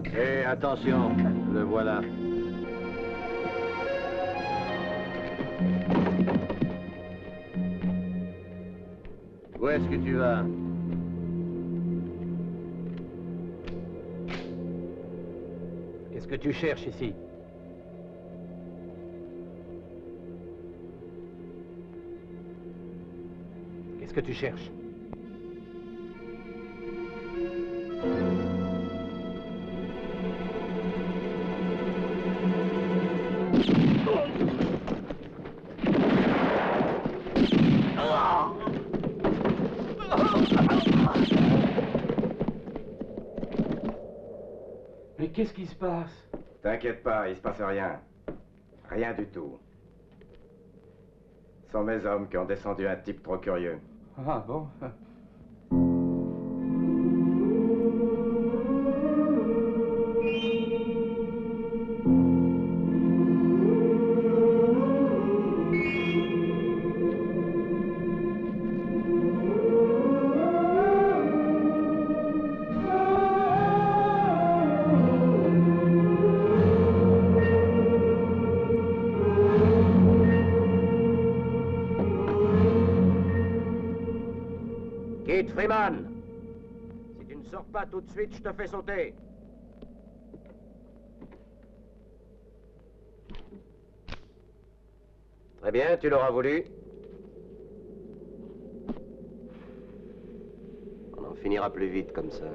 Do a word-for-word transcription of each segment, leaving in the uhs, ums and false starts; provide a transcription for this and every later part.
Et attention, le voilà. Où est-ce que tu vas? Qu'est-ce que tu cherches ici? Qu'est-ce que tu cherches? Mais qu'est-ce qui se passe? T'inquiète pas, il se passe rien. Rien du tout. Ce sont mes hommes qui ont descendu un type trop curieux. Ah bon? Kid Freeman, si tu ne sors pas tout de suite, je te fais sauter. Très bien, tu l'auras voulu. On en finira plus vite comme ça.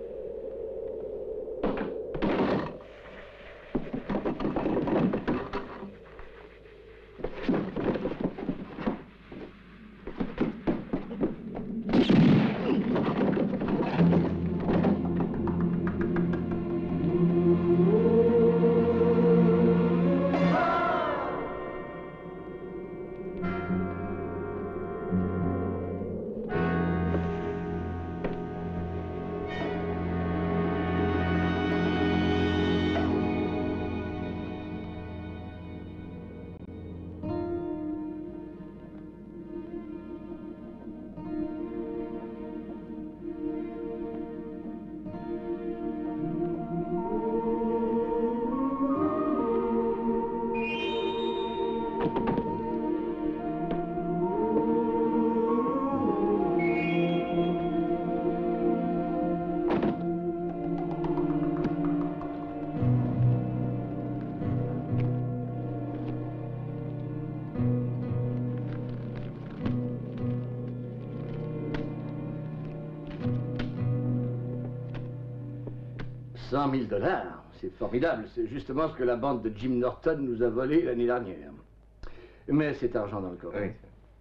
cent mille dollars, c'est formidable. C'est justement ce que la bande de Jim Norton nous a volé l'année dernière. Mais c'est argent dans le corps. Oui.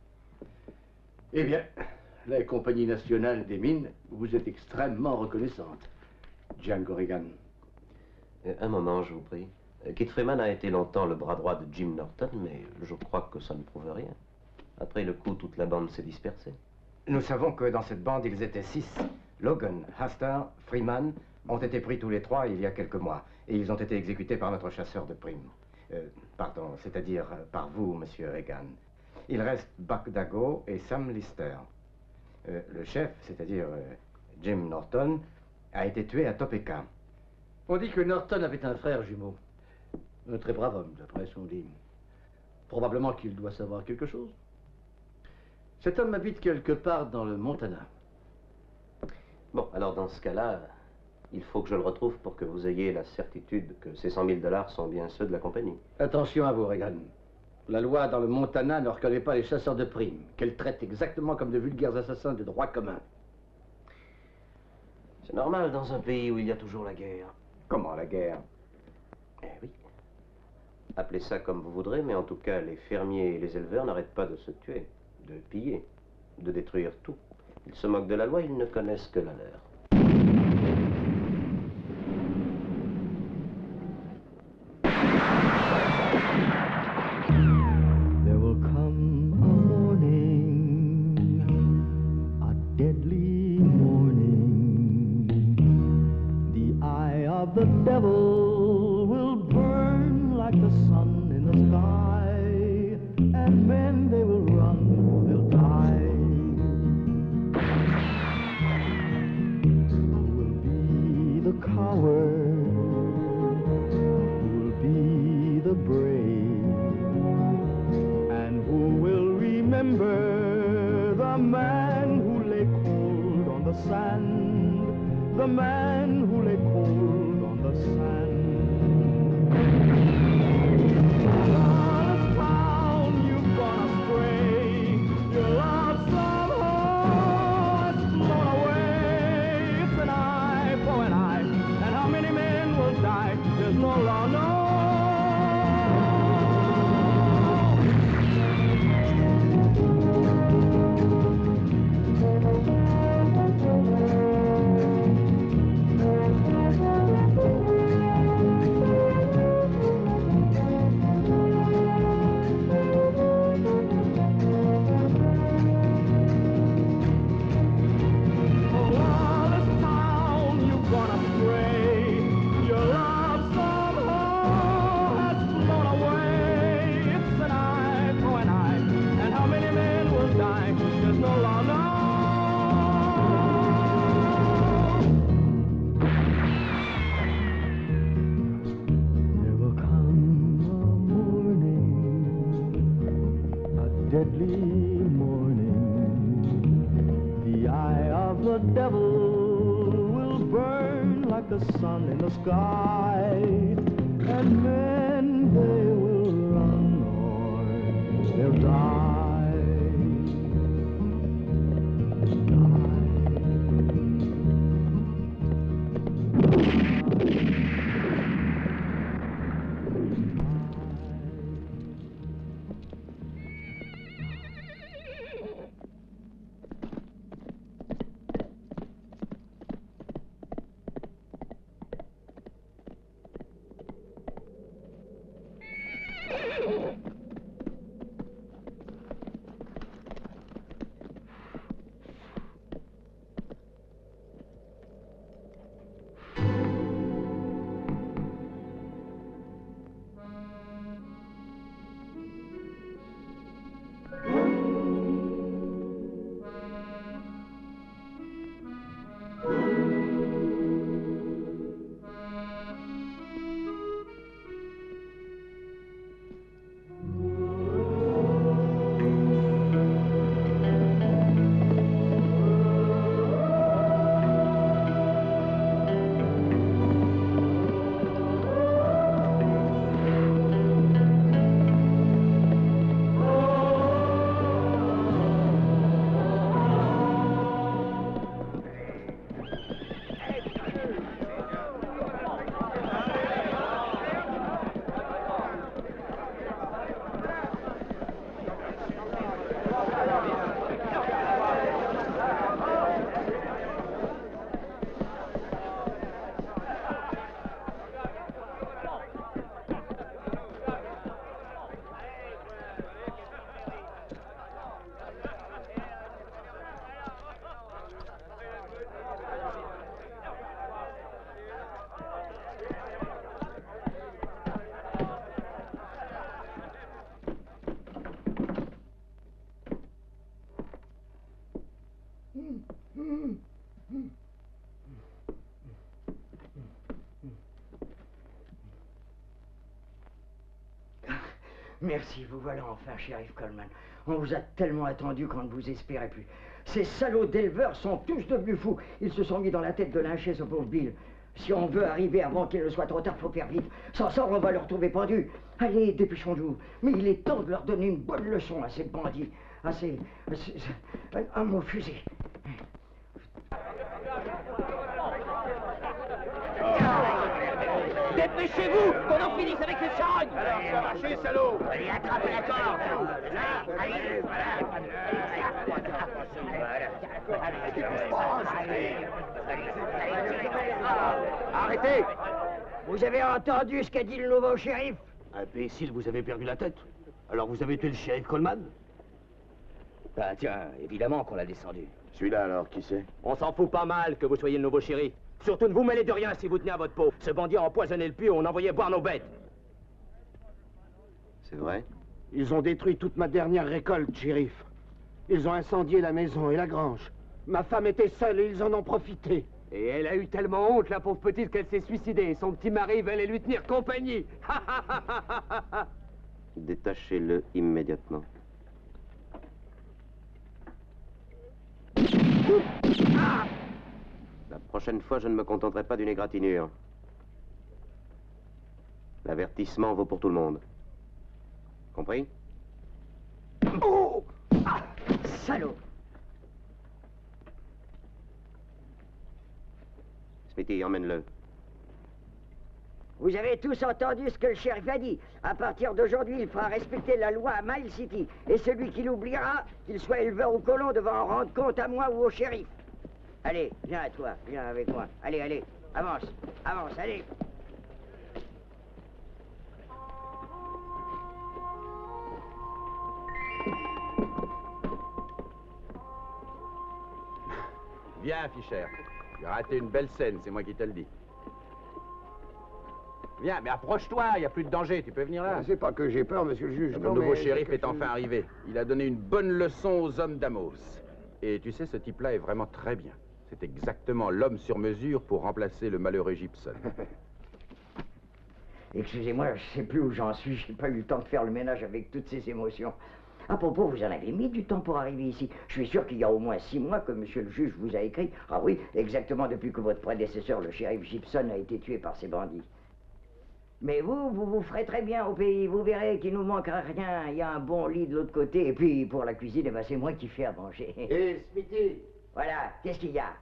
Eh bien, la Compagnie nationale des mines vous est extrêmement reconnaissante, John Corrigan. Un moment, je vous prie. Kid Freeman a été longtemps le bras droit de Jim Norton, mais je crois que ça ne prouve rien. Après le coup, toute la bande s'est dispersée. Nous savons que dans cette bande, ils étaient six. Logan, Haster, Freeman ont été pris tous les trois il y a quelques mois. Et ils ont été exécutés par notre chasseur de primes. Euh, pardon, c'est-à-dire par vous, monsieur Reagan. Il reste Buck Dago et Sam Lister. Euh, le chef, c'est-à-dire euh, Jim Norton, a été tué à Topeka. On dit que Norton avait un frère jumeau. Un très brave homme, d'après ce qu'on dit. Probablement qu'il doit savoir quelque chose. Cet homme habite quelque part dans le Montana. Bon, alors dans ce cas-là, il faut que je le retrouve pour que vous ayez la certitude que ces cent mille dollars sont bien ceux de la compagnie. Attention à vous, Reagan. La loi dans le Montana ne reconnaît pas les chasseurs de primes, qu'elle traite exactement comme de vulgaires assassins de droit commun. C'est normal dans un pays où il y a toujours la guerre. Comment la guerre? Eh oui. Appelez ça comme vous voudrez, mais en tout cas, les fermiers et les éleveurs n'arrêtent pas de se tuer, de piller, de détruire tout. Ils se moquent de la loi, ils ne connaissent que la leur. There will come a morning, a deadly morning. The eye of the devil will burn like the sun in the sky, and men they will run or they'll die. Who will be the coward the man who lay cold on the sand. Lawless town, you've gone astray. Your love somehow has flown away. It's an eye for an eye, and how many men will die? There's no law, no. Merci, vous voilà enfin, shérif Coleman. On vous a tellement attendu qu'on ne vous espérait plus. Ces salauds d'éleveurs sont tous devenus fous. Ils se sont mis dans la tête de lyncher ce pauvre Bill. Si on veut arriver avant qu'il ne soit trop tard, faut faire vite. Sans ça, on va le retrouver pendu. Allez, dépêchons-nous. Mais il est temps de leur donner une bonne leçon à ces bandits. À ces... À, ces, à, à mon fusil. Dépêchez-vous, qu'on en finisse avec ces charognes. Alors, marchez, salaud. Allez, attrapez la corde. Là, allez, voilà. Arrêtez. Vous avez entendu ce qu'a dit le nouveau shérif? Imbécile, vous avez perdu la tête. Alors vous avez tué le shérif Coleman? Bah tiens, évidemment qu'on l'a descendu. Celui-là alors, qui c'est? On s'en fout pas mal que vous soyez le nouveau shérif. Surtout ne vous mêlez de rien si vous tenez à votre peau. Ce bandit a empoisonné le puits où on envoyait boire nos bêtes. C'est vrai? Ils ont détruit toute ma dernière récolte, shérif. Ils ont incendié la maison et la grange. Ma femme était seule et ils en ont profité. Et elle a eu tellement honte, la pauvre petite, qu'elle s'est suicidée. Son petit mari allait lui tenir compagnie. Détachez-le immédiatement. Ah! La prochaine fois, je ne me contenterai pas d'une égratignure. L'avertissement vaut pour tout le monde. Compris? Oh! Ah! Salaud! Smithy, emmène-le. Vous avez tous entendu ce que le shérif a dit. À partir d'aujourd'hui, il fera respecter la loi à Mile City. Et celui qui l'oubliera, qu'il soit éleveur ou colon, devra en rendre compte à moi ou au shérif. Allez, viens à toi, viens avec moi. Allez, allez, avance, avance, allez. Viens, Fischer. Tu as raté une belle scène, c'est moi qui te le dis. Viens, mais approche-toi, il n'y a plus de danger, tu peux venir là. C'est pas que j'ai peur, monsieur le juge. Le non, nouveau mais shérif c'est est que enfin je- arrivé. Il a donné une bonne leçon aux hommes d'Amos. Et tu sais, ce type-là est vraiment très bien. C'est exactement l'homme sur mesure pour remplacer le malheureux Gibson. Excusez-moi, je sais plus où j'en suis. J'ai pas eu le temps de faire le ménage avec toutes ces émotions. À propos, vous en avez mis du temps pour arriver ici. Je suis sûr qu'il y a au moins six mois que monsieur le juge vous a écrit. Ah oui, exactement depuis que votre prédécesseur, le shérif Gibson, a été tué par ces bandits. Mais vous, vous vous ferez très bien au pays. Vous verrez qu'il nous manquera rien. Il y a un bon lit de l'autre côté. Et puis, pour la cuisine, eh ben, c'est moi qui fais à manger. Hé, Smithy, Voilà, qu'est-ce qu'il y a?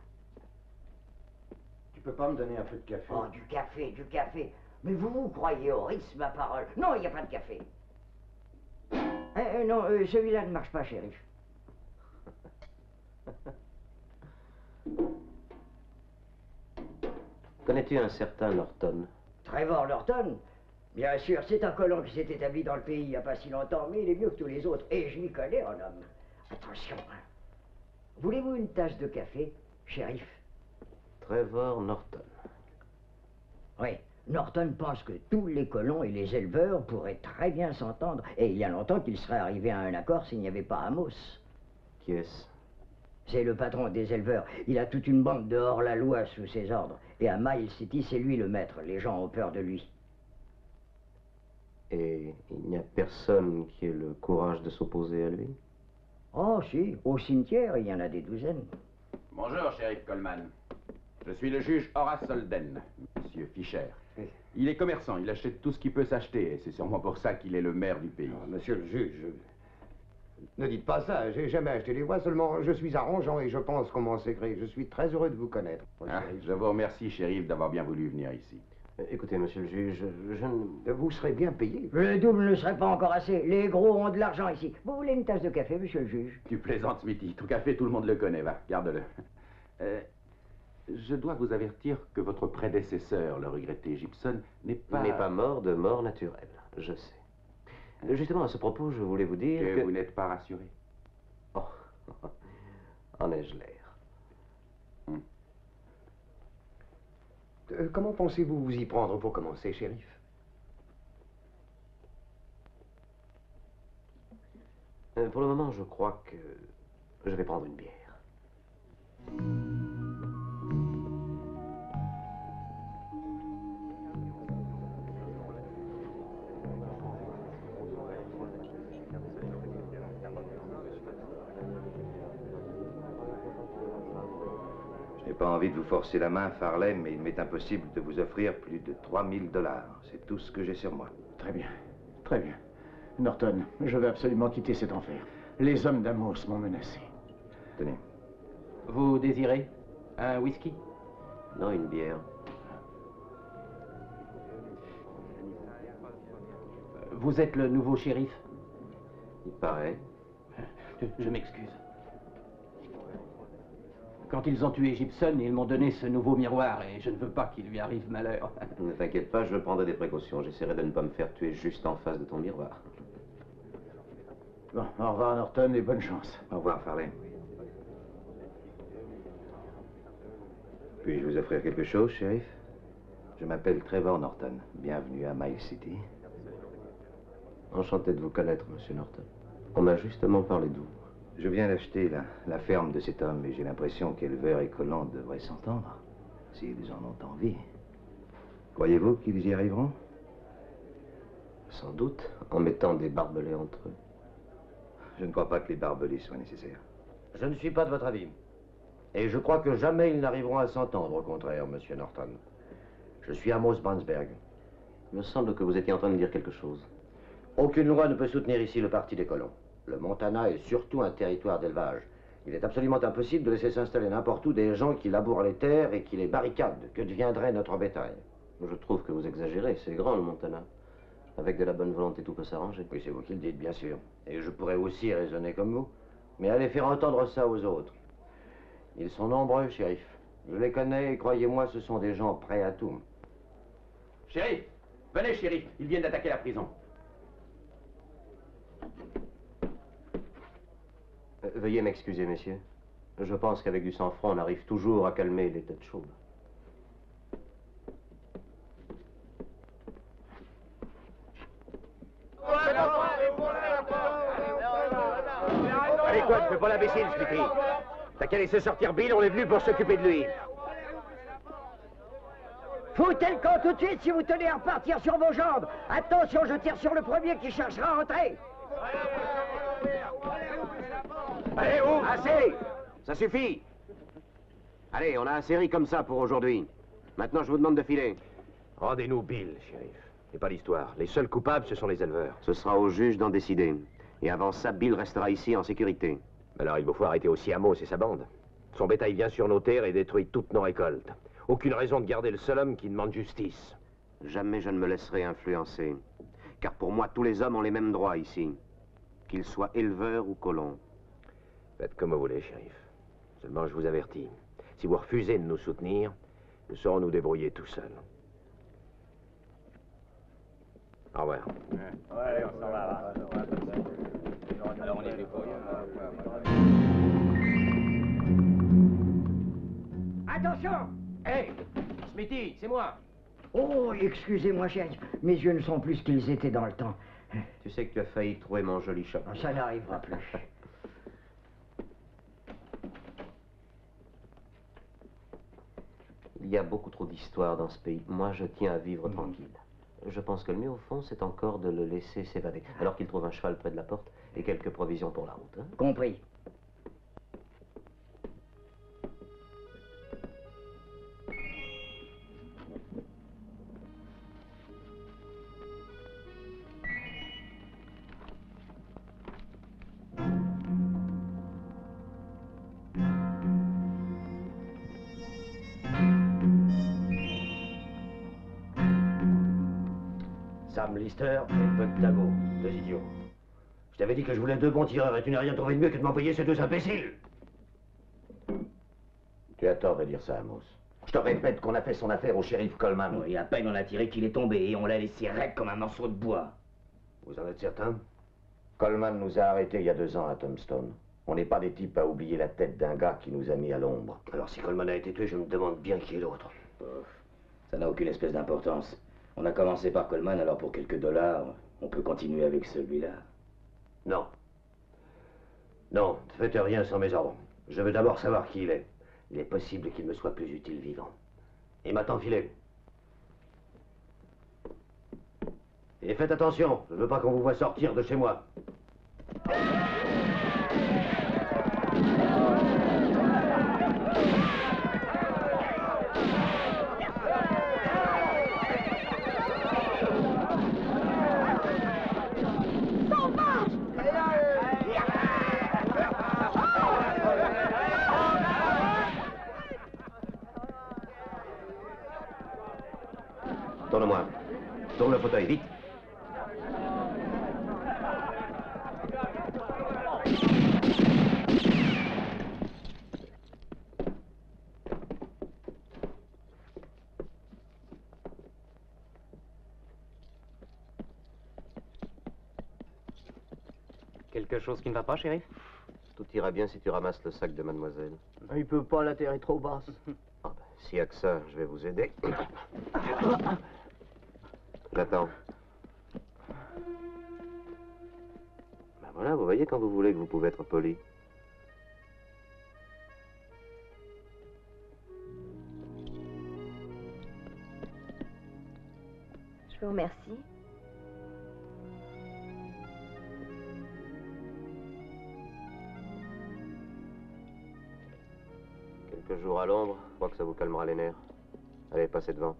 tu peux pas me donner un peu de café? Oh, du café, du café. Mais vous vous croyez au risque, ma parole? Non, il n'y a pas de café. Eh, eh, non, euh, celui-là ne marche pas, shérif. Connais-tu un certain Norton? Trevor Norton? Bien sûr, c'est un colon qui s'est établi dans le pays il n'y a pas si longtemps, mais il est mieux que tous les autres. Et je m'y connais en homme. Attention. hein. Voulez-vous une tasse de café, shérif? Trevor Norton. Oui. Norton pense que tous les colons et les éleveurs pourraient très bien s'entendre. Et il y a longtemps qu'il serait arrivé à un accord s'il n'y avait pas Amos. Qui est-ce? C'est le patron des éleveurs. Il a toute une bande de hors-la-loi sous ses ordres. Et à Mile City, c'est lui le maître. Les gens ont peur de lui. Et il n'y a personne qui ait le courage de s'opposer à lui? Oh, si. Au cimetière, il y en a des douzaines. Bonjour, shérif Coleman. Je suis le juge Horace Holden, monsieur Fischer. Il est commerçant, il achète tout ce qui peut s'acheter, et c'est sûrement pour ça qu'il est le maire du pays. Ah, monsieur le juge, ne dites pas ça. J'ai jamais acheté les voix, seulement je suis arrangeant et je pense qu'on m'en secret. Je suis très heureux de vous connaître. Ah, je vous remercie, shérif, d'avoir bien voulu venir ici. Euh, Écoutez, monsieur le juge, je ne... Vous serez bien payé. Le double ne serait pas encore assez. Les gros ont de l'argent ici. Vous voulez une tasse de café, monsieur le juge? Tu plaisantes, Smithy. Ton café, tout le monde le connaît, va, garde-le. Euh, je dois vous avertir que votre prédécesseur, le regretté Gibson, n'est pas... n'est pas mort de mort naturelle, je sais. Euh, Justement, à ce propos, je voulais vous dire que que... vous n'êtes pas rassuré. Oh, en ai-je l'air? Euh, comment pensez-vous vous y prendre pour commencer, shérif? Euh, Pour le moment, je crois que je vais prendre une bière. Je n'ai pas envie de vous forcer la main, Farley, mais il m'est impossible de vous offrir plus de trois mille dollars. C'est tout ce que j'ai sur moi. Très bien, très bien. Norton, je veux absolument quitter cet enfer. Les hommes d'Amos m'ont menacé. Tenez. Vous désirez un whisky? Non, une bière. Vous êtes le nouveau shérif? Il paraît. Je m'excuse. Quand ils ont tué Gibson, ils m'ont donné ce nouveau miroir et je ne veux pas qu'il lui arrive malheur. Ne t'inquiète pas, je prendrai des précautions. J'essaierai de ne pas me faire tuer juste en face de ton miroir. Bon, au revoir Norton et bonne chance. Au revoir, Farley. Puis-je vous offrir quelque chose, shérif? Je m'appelle Trevor Norton. Bienvenue à Mile City. Enchanté de vous connaître, monsieur Norton. On m'a justement parlé de vous. Je viens d'acheter la, la ferme de cet homme et j'ai l'impression qu'éleveurs et colons devraient s'entendre, s'ils en ont envie. Croyez-vous qu'ils y arriveront? Sans doute, en mettant des barbelés entre eux. Je ne crois pas que les barbelés soient nécessaires. Je ne suis pas de votre avis. Et je crois que jamais ils n'arriveront à s'entendre, au contraire, monsieur Norton. Je suis Amos Brandsberg. Il me semble que vous étiez en train de dire quelque chose. Aucune loi ne peut soutenir ici le parti des colons. Le Montana est surtout un territoire d'élevage. Il est absolument impossible de laisser s'installer n'importe où des gens qui labourent les terres et qui les barricadent. Que deviendrait notre bétail? Je trouve que vous exagérez. C'est grand, le Montana. Avec de la bonne volonté, tout peut s'arranger. Oui, c'est vous qui le dites, bien sûr. Et je pourrais aussi raisonner comme vous. Mais allez faire entendre ça aux autres. Ils sont nombreux, shérif. Je les connais et croyez-moi, ce sont des gens prêts à tout. Shérif! Venez, shérif. Ils viennent d'attaquer la prison. Euh, veuillez m'excuser, messieurs. Je pense qu'avec du sang-froid, on arrive toujours à calmer les têtes chaudes. Allez quoi, tu fais pas l'imbécile, Smithy. T'as qu'à laisser sortir Bill, on est venu pour s'occuper de lui. Foutez le camp tout de suite si vous tenez à repartir sur vos jambes. Attention, je tire sur le premier qui cherchera à entrer. Allez, où? Assez! Ça suffit! Allez, on a assez ri comme ça pour aujourd'hui. Maintenant, je vous demande de filer. Rendez-nous Bill, shérif. C'est pas l'histoire. Les seuls coupables, ce sont les éleveurs. Ce sera au juge d'en décider. Et avant ça, Bill restera ici en sécurité. Alors, il faut arrêter aussi Amos et sa bande. Son bétail vient sur nos terres et détruit toutes nos récoltes. Aucune raison de garder le seul homme qui demande justice. Jamais je ne me laisserai influencer. Car pour moi, tous les hommes ont les mêmes droits ici. Qu'ils soient éleveurs ou colons. Faites comme vous voulez, shérif. Seulement, je vous avertis. Si vous refusez de nous soutenir, nous saurons nous débrouiller tout seuls. Au revoir. Ouais, on s'en va. Alors, on est venu pour Attention! Hey! Smithy, c'est moi! Oh, excusez-moi, chérie. Mes yeux ne sont plus ce qu'ils étaient dans le temps. Tu sais que tu as failli trouver mon joli chapeau. Ça n'arrivera plus. Il y a beaucoup trop d'histoires dans ce pays. Moi, je tiens à vivre mmh. tranquille. Je pense que le mieux, au fond, c'est encore de le laisser s'évader. Alors qu'il trouve un cheval près de la porte et quelques provisions pour la route. Hein? Compris. Sam Lister et Bud Dago, deux idiots. Je t'avais dit que je voulais deux bons tireurs et tu n'as rien trouvé de mieux que de m'envoyer ces deux imbéciles. Tu as tort de dire ça, Amos. Je te répète qu'on a fait son affaire au shérif Coleman. Oui, à peine on a tiré qu'il est tombé et on l'a laissé raide comme un morceau de bois. Vous en êtes certain? Coleman nous a arrêtés il y a deux ans à Tombstone. On n'est pas des types à oublier la tête d'un gars qui nous a mis à l'ombre. Alors si Coleman a été tué, je me demande bien qui est l'autre. Ça n'a aucune espèce d'importance. On a commencé par Coleman, alors pour quelques dollars, on peut continuer avec celui-là. Non. Non, ne faites rien sans mes ordres. Je veux d'abord savoir qui il est. Il est possible qu'il me soit plus utile vivant. Et maintenant, filez. Et faites attention, je ne veux pas qu'on vous voie sortir de chez moi. Tourne-moi. Tourne le fauteuil, vite. Quelque chose qui ne va pas, shérif? Tout ira bien si tu ramasses le sac de mademoiselle. Il peut pas, la terre est trop basse. Ah ben, s'il n'y a que ça, je vais vous aider. J'attends. Ben voilà, vous voyez quand vous voulez que vous pouvez être poli. Je vous remercie. Quelques jours à l'ombre, je crois que ça vous calmera les nerfs. Allez, passez devant.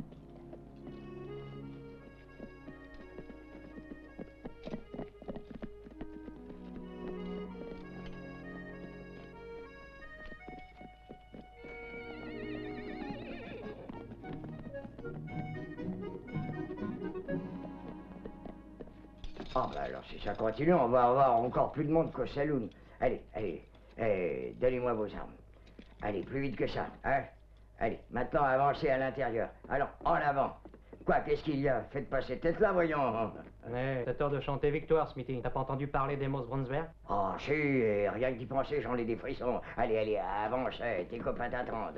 Oh, bah alors si ça continue, on va avoir encore plus de monde qu'au saloon. Allez, allez, eh, donnez-moi vos armes. Allez, plus vite que ça, hein. Allez, maintenant avancez à l'intérieur. Alors, en avant. Quoi, qu'est-ce qu'il y a? Faites pas cette tête-là, voyons. Mais t'as tort de chanter victoire, Smithy. T'as pas entendu parler des Moss Brunsberg? Oh, si, et rien que d'y penser, j'en ai des frissons. Allez, allez, avance, eh, tes copains t'attendent.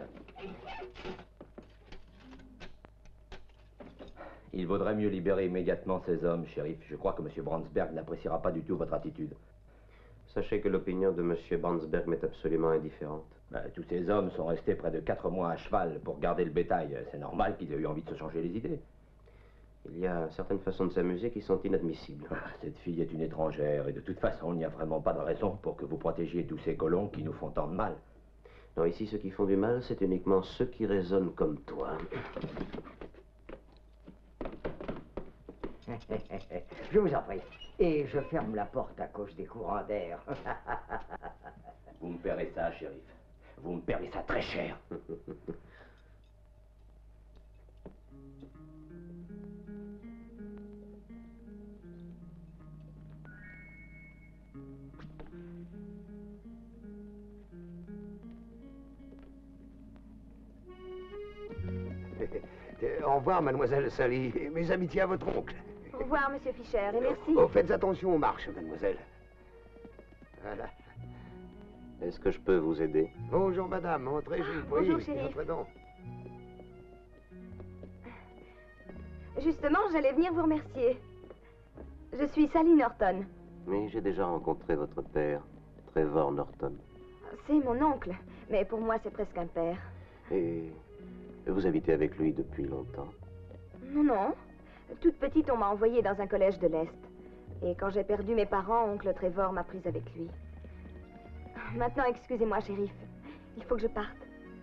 Il vaudrait mieux libérer immédiatement ces hommes, shérif. Je crois que M. Brandsberg n'appréciera pas du tout votre attitude. Sachez que l'opinion de M. Brandsberg m'est absolument indifférente. Ben, tous ces hommes sont restés près de quatre mois à cheval pour garder le bétail. C'est normal qu'ils aient eu envie de se changer les idées. Il y a certaines façons de s'amuser qui sont inadmissibles. Ah, cette fille est une étrangère et de toute façon, il n'y a vraiment pas de raison pour que vous protégiez tous ces colons qui nous font tant de mal. Non, ici, ceux qui font du mal, c'est uniquement ceux qui raisonnent comme toi. Je vous en prie. Et je ferme la porte à cause des courants d'air. Vous me paierez ça, shérif. Vous me paierez ça très cher. Au revoir, mademoiselle Sally. Mes amitiés à votre oncle. Au revoir, monsieur Fischer, et merci. Oh, faites attention aux marches, mademoiselle. Voilà. Est-ce que je peux vous aider? Bonjour, madame. Entrez, je vous prie. Bonjour, shérif. Entrez donc. Justement, j'allais venir vous remercier. Je suis Sally Norton. Mais j'ai déjà rencontré votre père, Trevor Norton. C'est mon oncle, mais pour moi, c'est presque un père. Et vous habitez avec lui depuis longtemps? Non, non. Toute petite, on m'a envoyée dans un collège de l'Est. Et quand j'ai perdu mes parents, oncle Trevor m'a prise avec lui. Maintenant, excusez-moi, shérif. Il faut que je parte.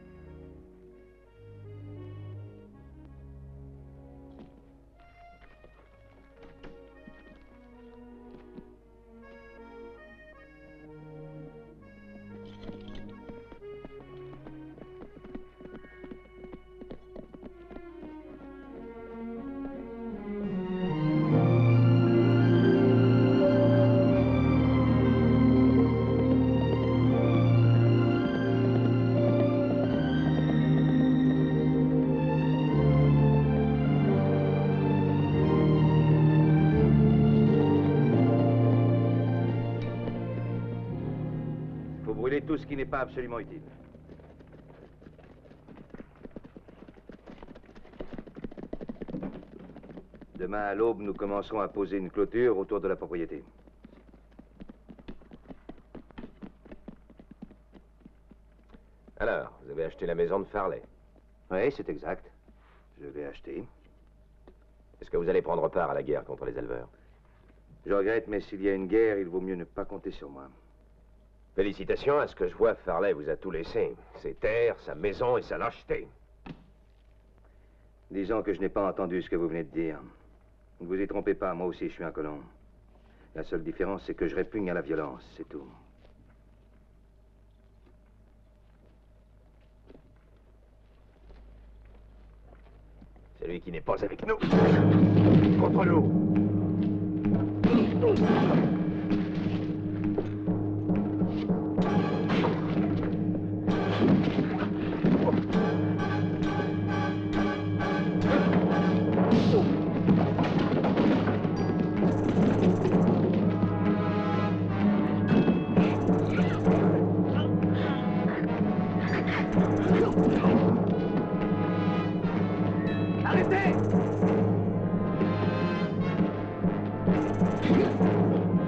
Tout ce qui n'est pas absolument utile. Demain à l'aube, nous commencerons à poser une clôture autour de la propriété. Alors, vous avez acheté la maison de Farley? Oui, c'est exact. Je l'ai acheté. Est-ce que vous allez prendre part à la guerre contre les éleveurs? Je regrette, mais s'il y a une guerre, il vaut mieux ne pas compter sur moi. Félicitations, à ce que je vois, Farley vous a tout laissé. Ses terres, sa maison et sa lâcheté. Disons que je n'ai pas entendu ce que vous venez de dire. Ne vous y trompez pas, moi aussi je suis un colon. La seule différence, c'est que je répugne à la violence, c'est tout. Celui qui n'est pas avec nous, contre nous. Arrêtez!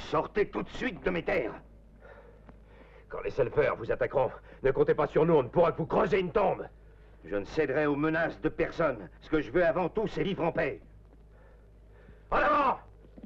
Sortez tout de suite de mes terres. Quand les Selfers vous attaqueront, ne comptez pas sur nous, on ne pourra que vous creuser une tombe. Je ne céderai aux menaces de personne. Ce que je veux avant tout, c'est vivre en paix. En avant!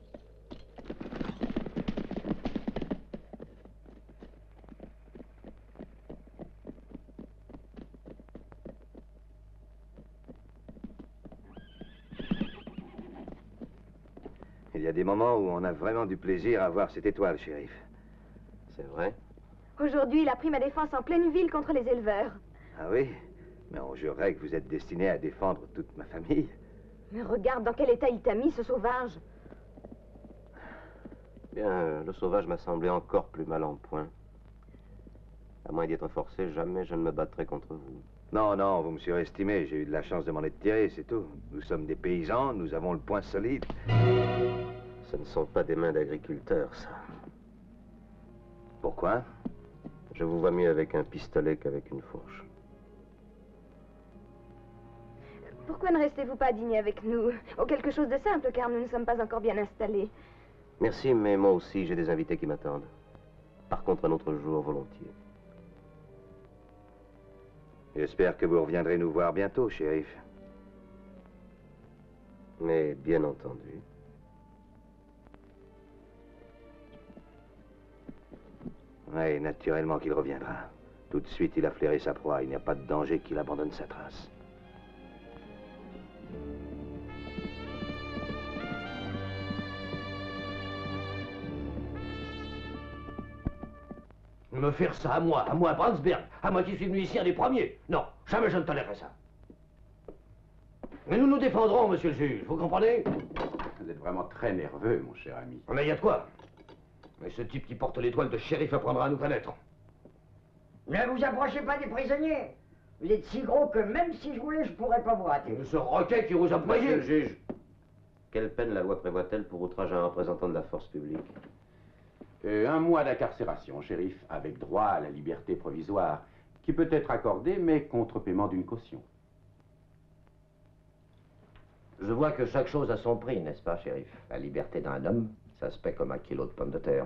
Il y a des moments où on a vraiment du plaisir à voir cette étoile, shérif. C'est vrai? Aujourd'hui, il a pris ma défense en pleine ville contre les éleveurs. Ah oui? Mais on jurerait que vous êtes destiné à défendre toute ma famille. Mais regarde dans quel état il t'a mis, ce sauvage. Bien, le sauvage m'a semblé encore plus mal en point. À moins d'y être forcé, jamais je ne me battrai contre vous. Non, non, vous me surestimez. J'ai eu de la chance de m'en être tiré, c'est tout. Nous sommes des paysans, nous avons le poing solide. Ce ne sont pas des mains d'agriculteurs, ça. Pourquoi? Je vous vois mieux avec un pistolet qu'avec une fourche. Pourquoi ne restez-vous pas dîner avec nous? Ou quelque chose de simple, car nous ne sommes pas encore bien installés. Merci, mais moi aussi, j'ai des invités qui m'attendent. Par contre, un autre jour, volontiers. J'espère que vous reviendrez nous voir bientôt, shérif. Mais bien entendu. Oui, naturellement qu'il reviendra. Tout de suite, il a flairé sa proie. Il n'y a pas de danger qu'il abandonne sa trace. Me faire ça à moi, à moi, à Brandsberg, à moi qui suis venu ici un des premiers. Non, jamais je ne tolérerai ça. Mais nous nous défendrons, monsieur le juge, vous comprenez? Vous êtes vraiment très nerveux, mon cher ami. Mais il y a de quoi? Mais ce type qui porte l'étoile de shérif apprendra à nous connaître. Ne vous approchez pas des prisonniers. Vous êtes si gros que même si je voulais, je pourrais pas vous rater. Ce roquet qui vous a Monsieur le juge, quelle peine la loi prévoit-elle pour outrage à un représentant de la force publique? Euh, un mois d'incarcération, shérif, avec droit à la liberté provisoire, qui peut être accordée, mais contre paiement d'une caution. Je vois que chaque chose a son prix, n'est-ce pas, shérif? La liberté d'un homme, ça se paie comme un kilo de pommes de terre.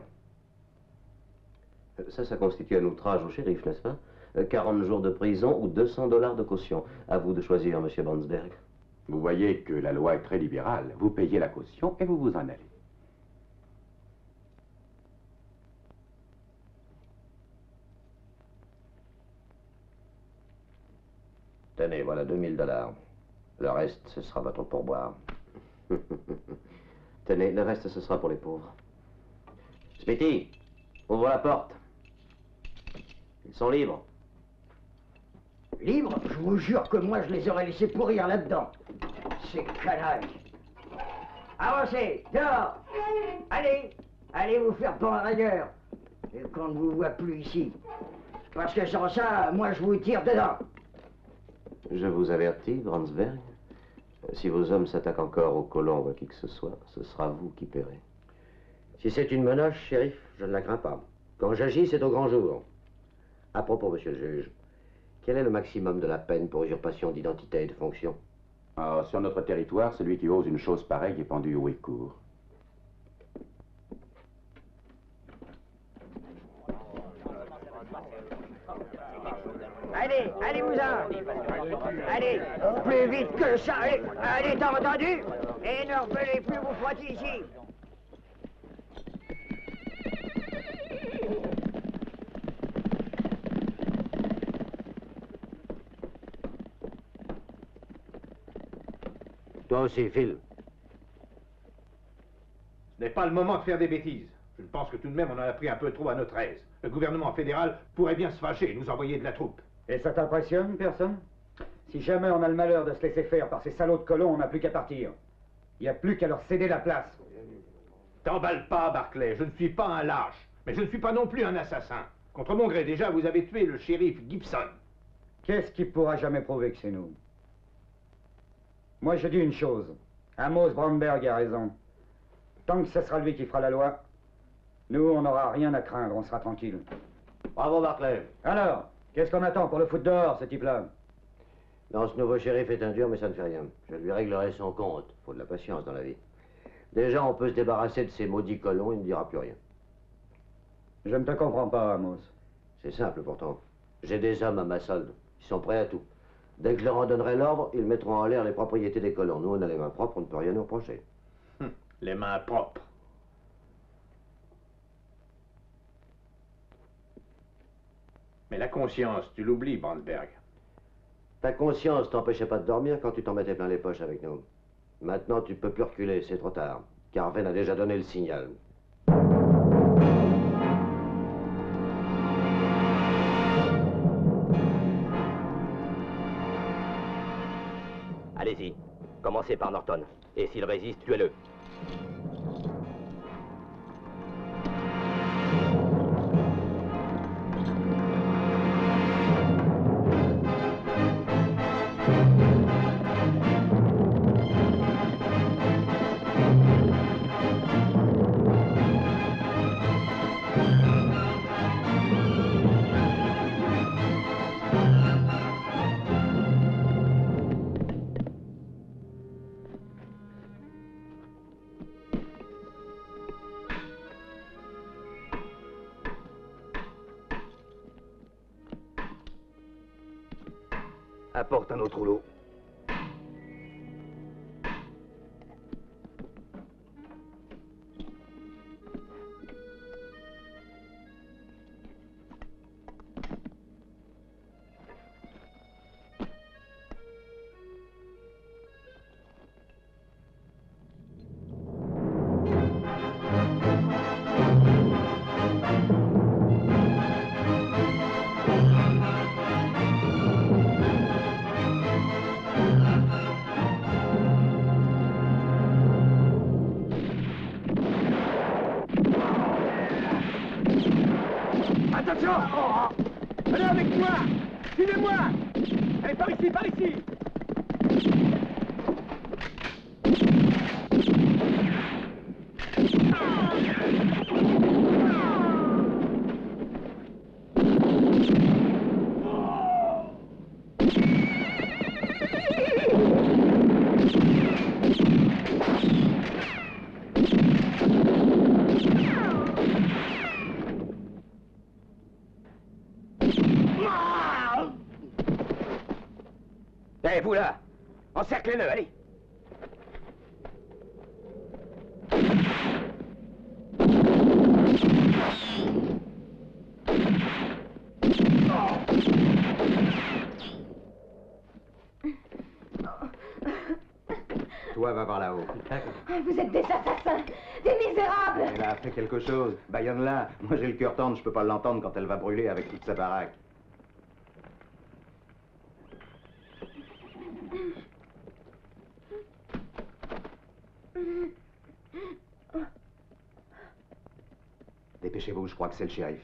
Ça, ça constitue un outrage au shérif, n'est-ce pas? quarante jours de prison ou deux cents dollars de caution. À vous de choisir, monsieur Brandsberg. Vous voyez que la loi est très libérale. Vous payez la caution et vous vous en allez. Tenez, voilà deux mille dollars. Le reste, ce sera votre pourboire. Tenez, le reste, ce sera pour les pauvres. Smithy, ouvre la porte. Ils sont libres. Libres? Je vous jure que moi, je les aurais laissés pourrir là-dedans. Ces canailles. Avancez, dehors. Allez, allez vous faire pendre ailleurs. Et qu'on ne vous voit plus ici. Parce que sans ça, moi, je vous tire dedans. Je vous avertis, Brandsberg, si vos hommes s'attaquent encore aux colons ou à qui que ce soit, ce sera vous qui paierez. Si c'est une menace, shérif, je ne la crains pas. Quand j'agis, c'est au grand jour. À propos, monsieur le juge, quel est le maximum de la peine pour usurpation d'identité et de fonction? Alors, sur notre territoire, celui qui ose une chose pareille est pendu haut et court. Allez, allez-vous-en. Allez, plus vite que ça. Allez, allez, t'as entendu? Et ne revenez plus vous frotter ici. Toi aussi, Phil. Ce n'est pas le moment de faire des bêtises. Je pense que tout de même, on en a pris un peu trop à notre aise. Le gouvernement fédéral pourrait bien se fâcher et nous envoyer de la troupe. Et ça t'impressionne, personne? Si jamais on a le malheur de se laisser faire par ces salauds de colons, on n'a plus qu'à partir. Il n'y a plus qu'à leur céder la place. T'emballe pas, Barclay. Je ne suis pas un lâche. Mais je ne suis pas non plus un assassin. Contre mon gré, déjà, vous avez tué le shérif Gibson. Qu'est-ce qui pourra jamais prouver que c'est nous? Moi, je dis une chose. Amos Bromberg a raison. Tant que ce sera lui qui fera la loi, nous, on n'aura rien à craindre, on sera tranquille. Bravo, Barclay. Alors, qu'est-ce qu'on attend pour le foutre dehors, ce type-là? Non, ce nouveau shérif est un dur, mais ça ne fait rien. Je lui réglerai son compte. Faut de la patience dans la vie. Déjà, on peut se débarrasser de ces maudits colons, il ne dira plus rien. Je ne te comprends pas, Amos. C'est simple pourtant. J'ai des hommes à ma solde. Ils sont prêts à tout. Dès que je leur en donnerai l'ordre, ils mettront en l'air les propriétés des colons. Nous, on a les mains propres, on ne peut rien nous reprocher. Hum, les mains propres. Mais la conscience, tu l'oublies, Brandberg. Ta conscience t'empêchait pas de dormir quand tu t'en mettais plein les poches avec nous. Maintenant, tu peux plus reculer, c'est trop tard. Carven a déjà donné le signal. Allez-y, commencez par Norton. Et s'il résiste, tuez-le. Apporte un autre rouleau. Attention! Allez avec moi! Suivez-moi! Allez, par ici, par ici! Eh, vous là! Encerclez-le, allez! Toi, va par là-haut. Vous êtes des assassins, des misérables. Elle a fait quelque chose. Bayonne là. Moi, j'ai le cœur tendre, je peux pas l'entendre quand elle va brûler avec toute sa baraque. Dépêchez-vous, je crois que c'est le shérif.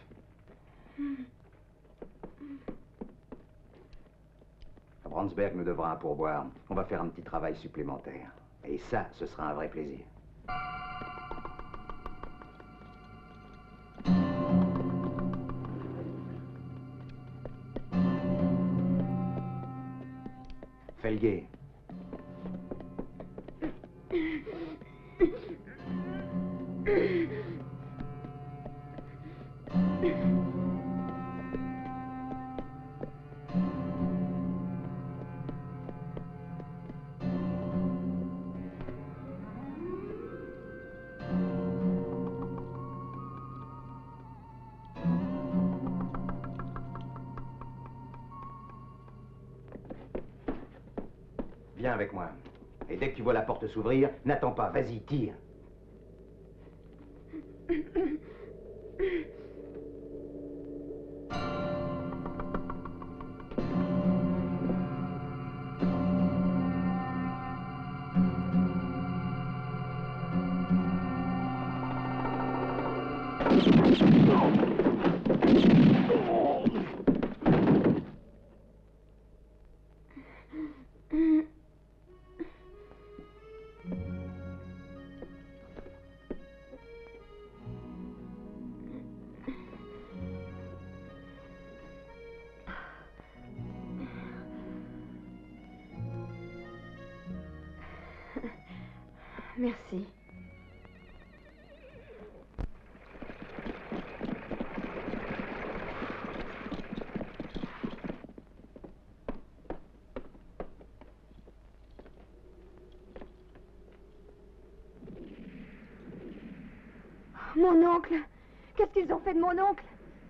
À Brandsberg nous devra un pourboire. On va faire un petit travail supplémentaire. Et ça, ce sera un vrai plaisir. Felguet. Viens avec moi. Et dès que tu vois la porte s'ouvrir, n'attends pas, vas-y, tire. Merci. Mon oncle. Qu'est-ce qu'ils ont fait de mon oncle?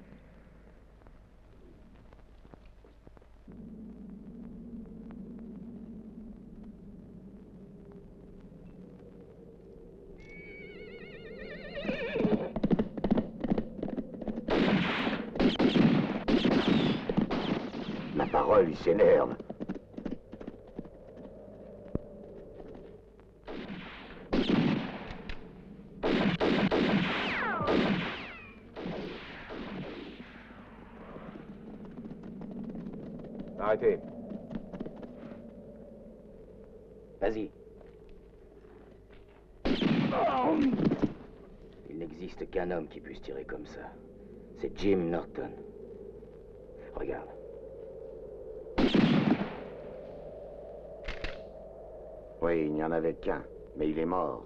Ma parole, il s'énerve. Arrêtez. Vas-y. Il n'existe qu'un homme qui puisse tirer comme ça. C'est Jim Norton. Regarde. Oui, il n'y en avait qu'un, mais il est mort.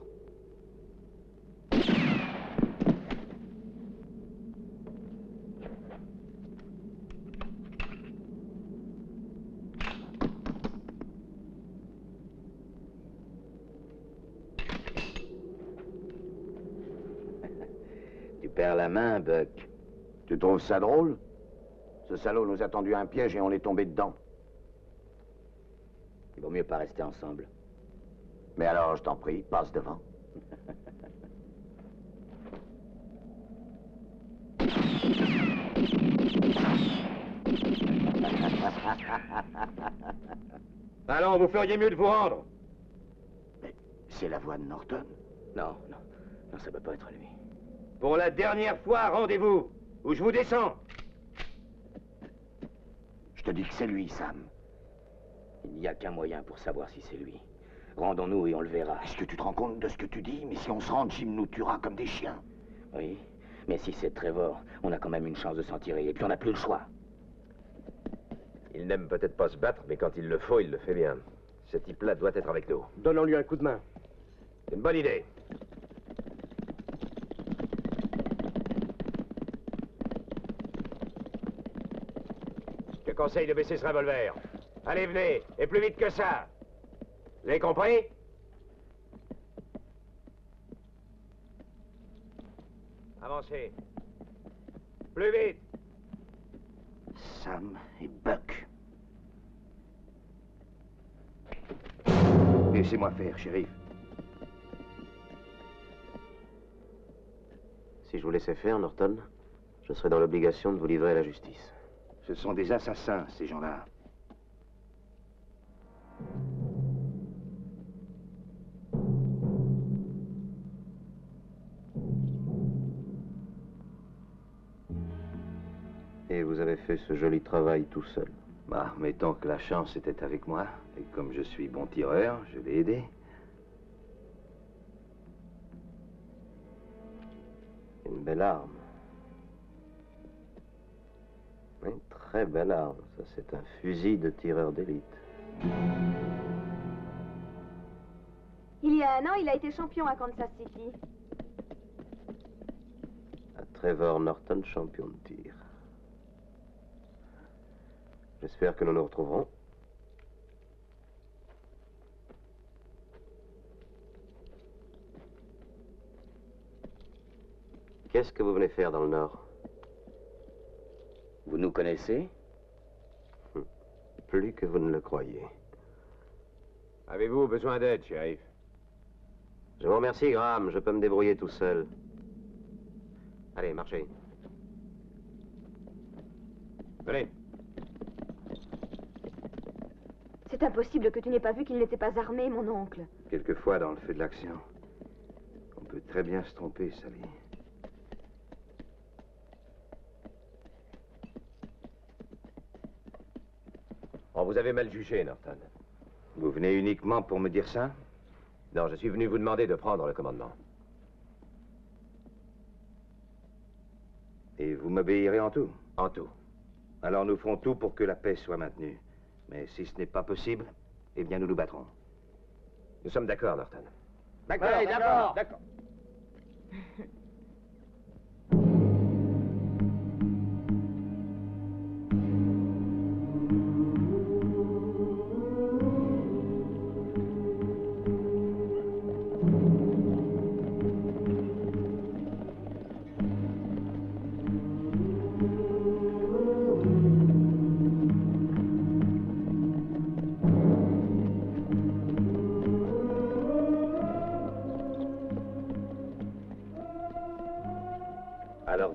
Tu perds la main, Buck. Tu trouves ça drôle? Ce salaud nous a tendu un piège et on est tombé dedans. Il vaut mieux pas rester ensemble. Mais alors, je t'en prie, passe devant. Allons, vous feriez mieux de vous rendre. Mais c'est la voix de Norton. Non, non, non, ça peut pas être lui. Pour la dernière fois, rendez-vous, ou je vous descends. Je te dis que c'est lui, Sam. Il n'y a qu'un moyen pour savoir si c'est lui. Rendons-nous et on le verra. Est-ce que tu te rends compte de ce que tu dis? Mais si on se rend, Jim nous tuera comme des chiens. Oui, mais si c'est Trevor, on a quand même une chance de s'en tirer, et puis on n'a plus le choix. Il n'aime peut-être pas se battre, mais quand il le faut, il le fait bien. Ce type-là doit être avec nous. Donnons-lui un coup de main. C'est une bonne idée. Je te conseille de baisser ce revolver. Allez, venez, et plus vite que ça. Vous avez compris? Avancez. Plus vite. Sam et Buck. Laissez-moi faire, shérif. Si je vous laissais faire, Norton, je serais dans l'obligation de vous livrer à la justice. Ce sont des assassins, ces gens-là. Et vous avez fait ce joli travail tout seul. Bah, mettons que la chance était avec moi, et comme je suis bon tireur, je l'ai aidé. Une belle arme. Une très belle arme. Ça, c'est un fusil de tireur d'élite. Il y a un an, il a été champion à Kansas City. À Trevor Norton, champion de tir. J'espère que nous nous retrouverons. Qu'est-ce que vous venez faire dans le Nord? Vous nous connaissez? Plus que vous ne le croyez. Avez-vous besoin d'aide, shérif? Je vous remercie, Graham. Je peux me débrouiller tout seul. Allez, marchez. Venez. C'est impossible que tu n'aies pas vu qu'il n'était pas armé, mon oncle. Quelquefois, dans le feu de l'action, on peut très bien se tromper, Sally. Oh, vous avez mal jugé, Norton. Vous venez uniquement pour me dire ça? Non, je suis venu vous demander de prendre le commandement. Et vous m'obéirez en tout? En tout. Alors nous ferons tout pour que la paix soit maintenue. Mais si ce n'est pas possible, eh bien nous nous battrons. Nous sommes d'accord, Norton. D'accord, ouais, d'accord, d'accord.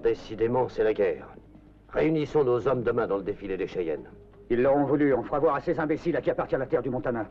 Décidément, c'est la guerre. Réunissons nos hommes demain dans le défilé des Cheyennes. Ils l'auront voulu. On fera voir à ces imbéciles à qui appartient la terre du Montana.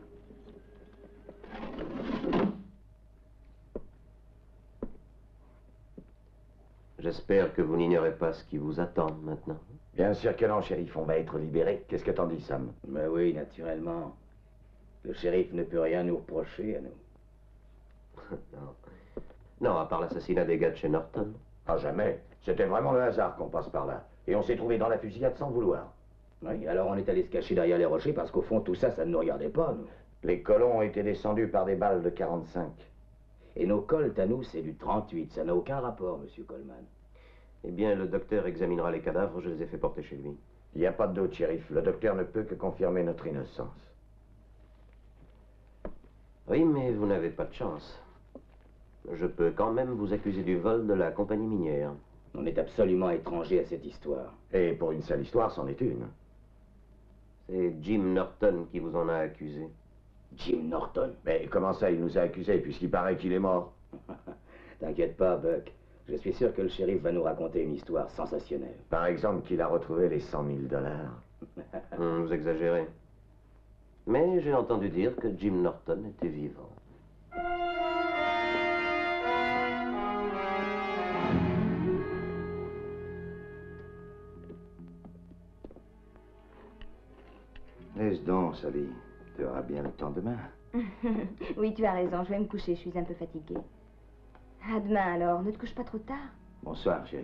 J'espère que vous n'ignorez pas ce qui vous attend maintenant. Bien sûr que non, shérif. On va être libérés. Qu'est-ce que t'en dis, Sam? Ben oui, naturellement. Le shérif ne peut rien nous reprocher à nous. Non. Non, à part l'assassinat des gars de chez Norton. Ah, jamais. C'était vraiment le hasard qu'on passe par là. Et on s'est trouvé dans la fusillade sans vouloir. Oui, alors on est allé se cacher derrière les rochers parce qu'au fond, tout ça, ça ne nous regardait pas, nous. Les colons ont été descendus par des balles de quarante-cinq. Et nos colts à nous, c'est du trente-huit. Ça n'a aucun rapport, monsieur Coleman. Eh bien, le docteur examinera les cadavres. Je les ai fait porter chez lui. Il n'y a pas de doute, shérif. Le docteur ne peut que confirmer notre innocence. Oui, mais vous n'avez pas de chance. Je peux quand même vous accuser du vol de la compagnie minière. On est absolument étranger à cette histoire. Et pour une seule histoire, c'en est une. C'est Jim Norton qui vous en a accusé. Jim Norton? Mais comment ça, il nous a accusés puisqu'il paraît qu'il est mort? T'inquiète pas, Buck. Je suis sûr que le shérif va nous raconter une histoire sensationnelle. Par exemple, qu'il a retrouvé les cent mille dollars. hum, vous exagérez. Mais j'ai entendu dire que Jim Norton était vivant. Laisse donc, Sally. Tu auras bien le temps demain. Oui, tu as raison, je vais me coucher, je suis un peu fatiguée. À demain alors, ne te couche pas trop tard. Bonsoir, chérie.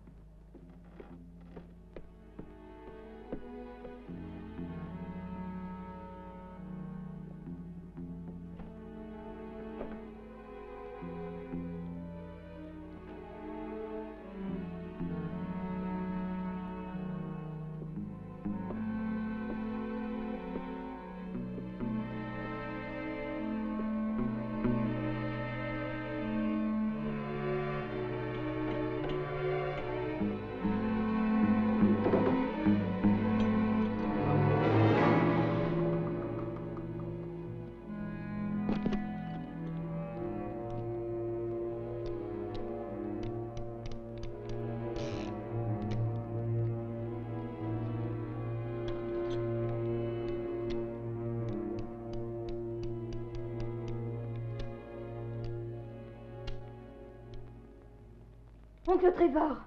Oncle Trevor.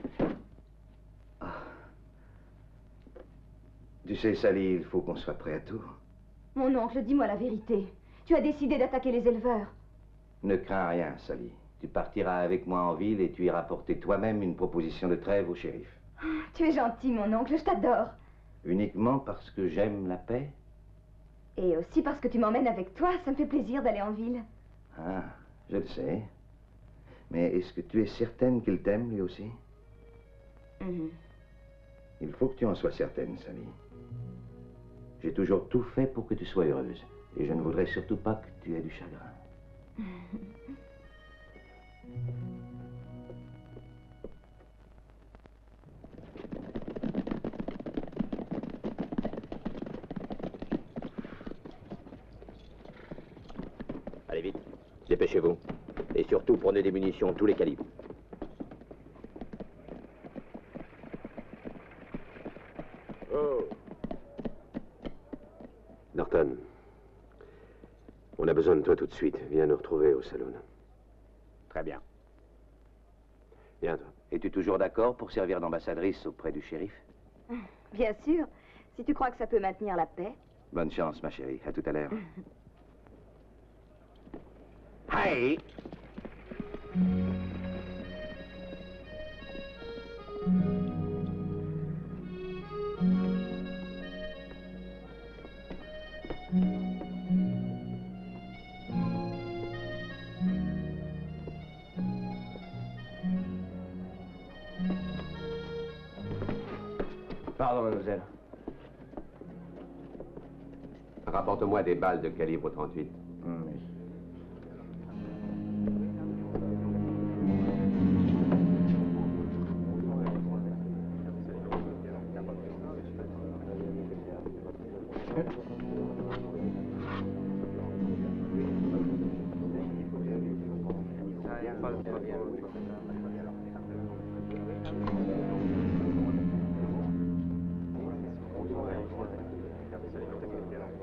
Tu sais, Sally, il faut qu'on soit prêt à tout. Mon oncle, dis-moi la vérité. Tu as décidé d'attaquer les éleveurs. Ne crains rien, Sally. Tu partiras avec moi en ville et tu iras porter toi-même une proposition de trêve au shérif. Tu es gentil, mon oncle, je t'adore. Uniquement parce que j'aime la paix? Et aussi parce que tu m'emmènes avec toi, ça me fait plaisir d'aller en ville. Ah, je le sais. Mais est-ce que tu es certaine qu'il t'aime, lui aussi? Mm-hmm. Il faut que tu en sois certaine, Sally. J'ai toujours tout fait pour que tu sois heureuse. Et je ne voudrais surtout pas que tu aies du chagrin. Allez vite, dépêchez-vous. Et surtout, prenez des munitions, tous les calibres. Oh. Norton, on a besoin de toi tout de suite. Viens nous retrouver au salon. Très bien. Viens, toi. Es-tu toujours d'accord pour servir d'ambassadrice auprès du shérif? Bien sûr, si tu crois que ça peut maintenir la paix. Bonne chance, ma chérie. À tout à l'heure. Hey! Pardon, mademoiselle. Rapporte-moi des balles de calibre trente-huit. Hum, oui.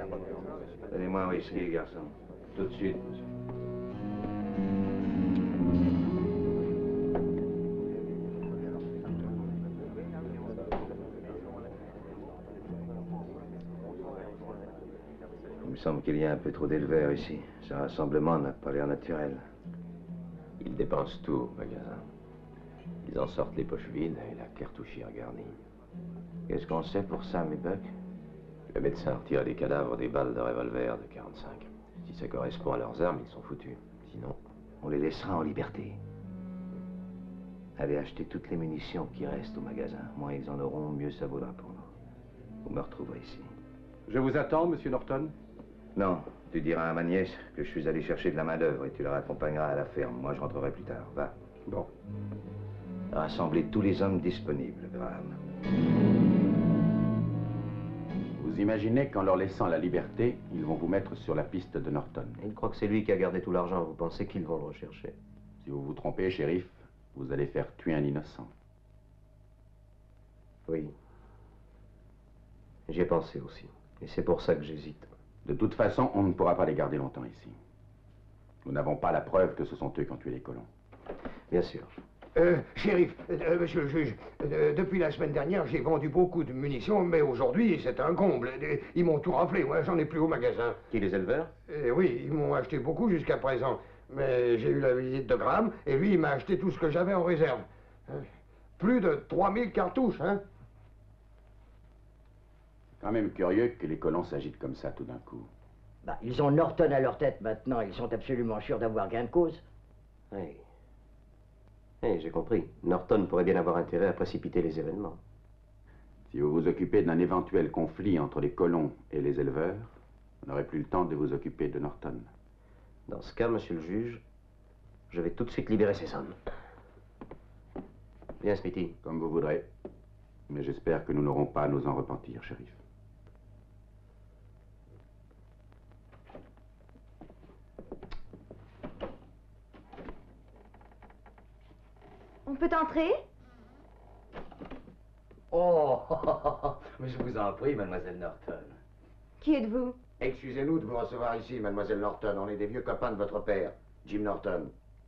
Donnez-moi un whisky, garçon. Tout de suite, monsieur. Il me semble qu'il y a un peu trop d'éleveurs ici. Ce rassemblement n'a pas l'air naturel. Ils dépensent tout au magasin. Ils en sortent les poches vides et la cartouchière garnie. Qu'est-ce qu'on sait pour ça, mes bucks? Le médecin retire des cadavres des balles de revolver de quarante-cinq. Si ça correspond à leurs armes, ils sont foutus. Sinon, on les laissera en liberté. Allez acheter toutes les munitions qui restent au magasin. Moins ils en auront, mieux ça vaudra pour nous. Vous me retrouverez ici. Je vous attends, monsieur Norton. Non, tu diras à ma nièce que je suis allé chercher de la main-d'œuvre et tu la accompagneras à la ferme. Moi, je rentrerai plus tard. Va. Bon. Rassemblez tous les hommes disponibles, Graham. Vous imaginez qu'en leur laissant la liberté, ils vont vous mettre sur la piste de Norton. Ils croient que c'est lui qui a gardé tout l'argent. Vous pensez qu'ils vont le rechercher? Si vous vous trompez, shérif, vous allez faire tuer un innocent. Oui. J'y ai pensé aussi. Et c'est pour ça que j'hésite. De toute façon, on ne pourra pas les garder longtemps ici. Nous n'avons pas la preuve que ce sont eux qui ont tué les colons. Bien sûr. Euh, shérif, euh, monsieur le juge, euh, depuis la semaine dernière, j'ai vendu beaucoup de munitions, mais aujourd'hui, c'est un comble. Ils m'ont tout raflé, moi, j'en ai plus au magasin. Qui, les éleveurs? Euh, oui, ils m'ont acheté beaucoup jusqu'à présent. Mais j'ai eu la visite de Graham, et lui, il m'a acheté tout ce que j'avais en réserve. Euh, plus de trois mille cartouches, hein? C'est quand même curieux que les colons s'agitent comme ça tout d'un coup. Bah, ils ont Norton à leur tête maintenant, ils sont absolument sûrs d'avoir gain de cause. Oui. Oui, j'ai compris. Norton pourrait bien avoir intérêt à précipiter les événements. Si vous vous occupez d'un éventuel conflit entre les colons et les éleveurs, vous n'aurez plus le temps de vous occuper de Norton. Dans ce cas, monsieur le juge, je vais tout de suite libérer ces hommes. Bien, Smithy. Comme vous voudrez. Mais j'espère que nous n'aurons pas à nous en repentir, shérif. On peut entrer? Oh, mais je vous en prie, mademoiselle Norton. Qui êtes-vous? Excusez-nous de vous recevoir ici, mademoiselle Norton. On est des vieux copains de votre père, Jim Norton.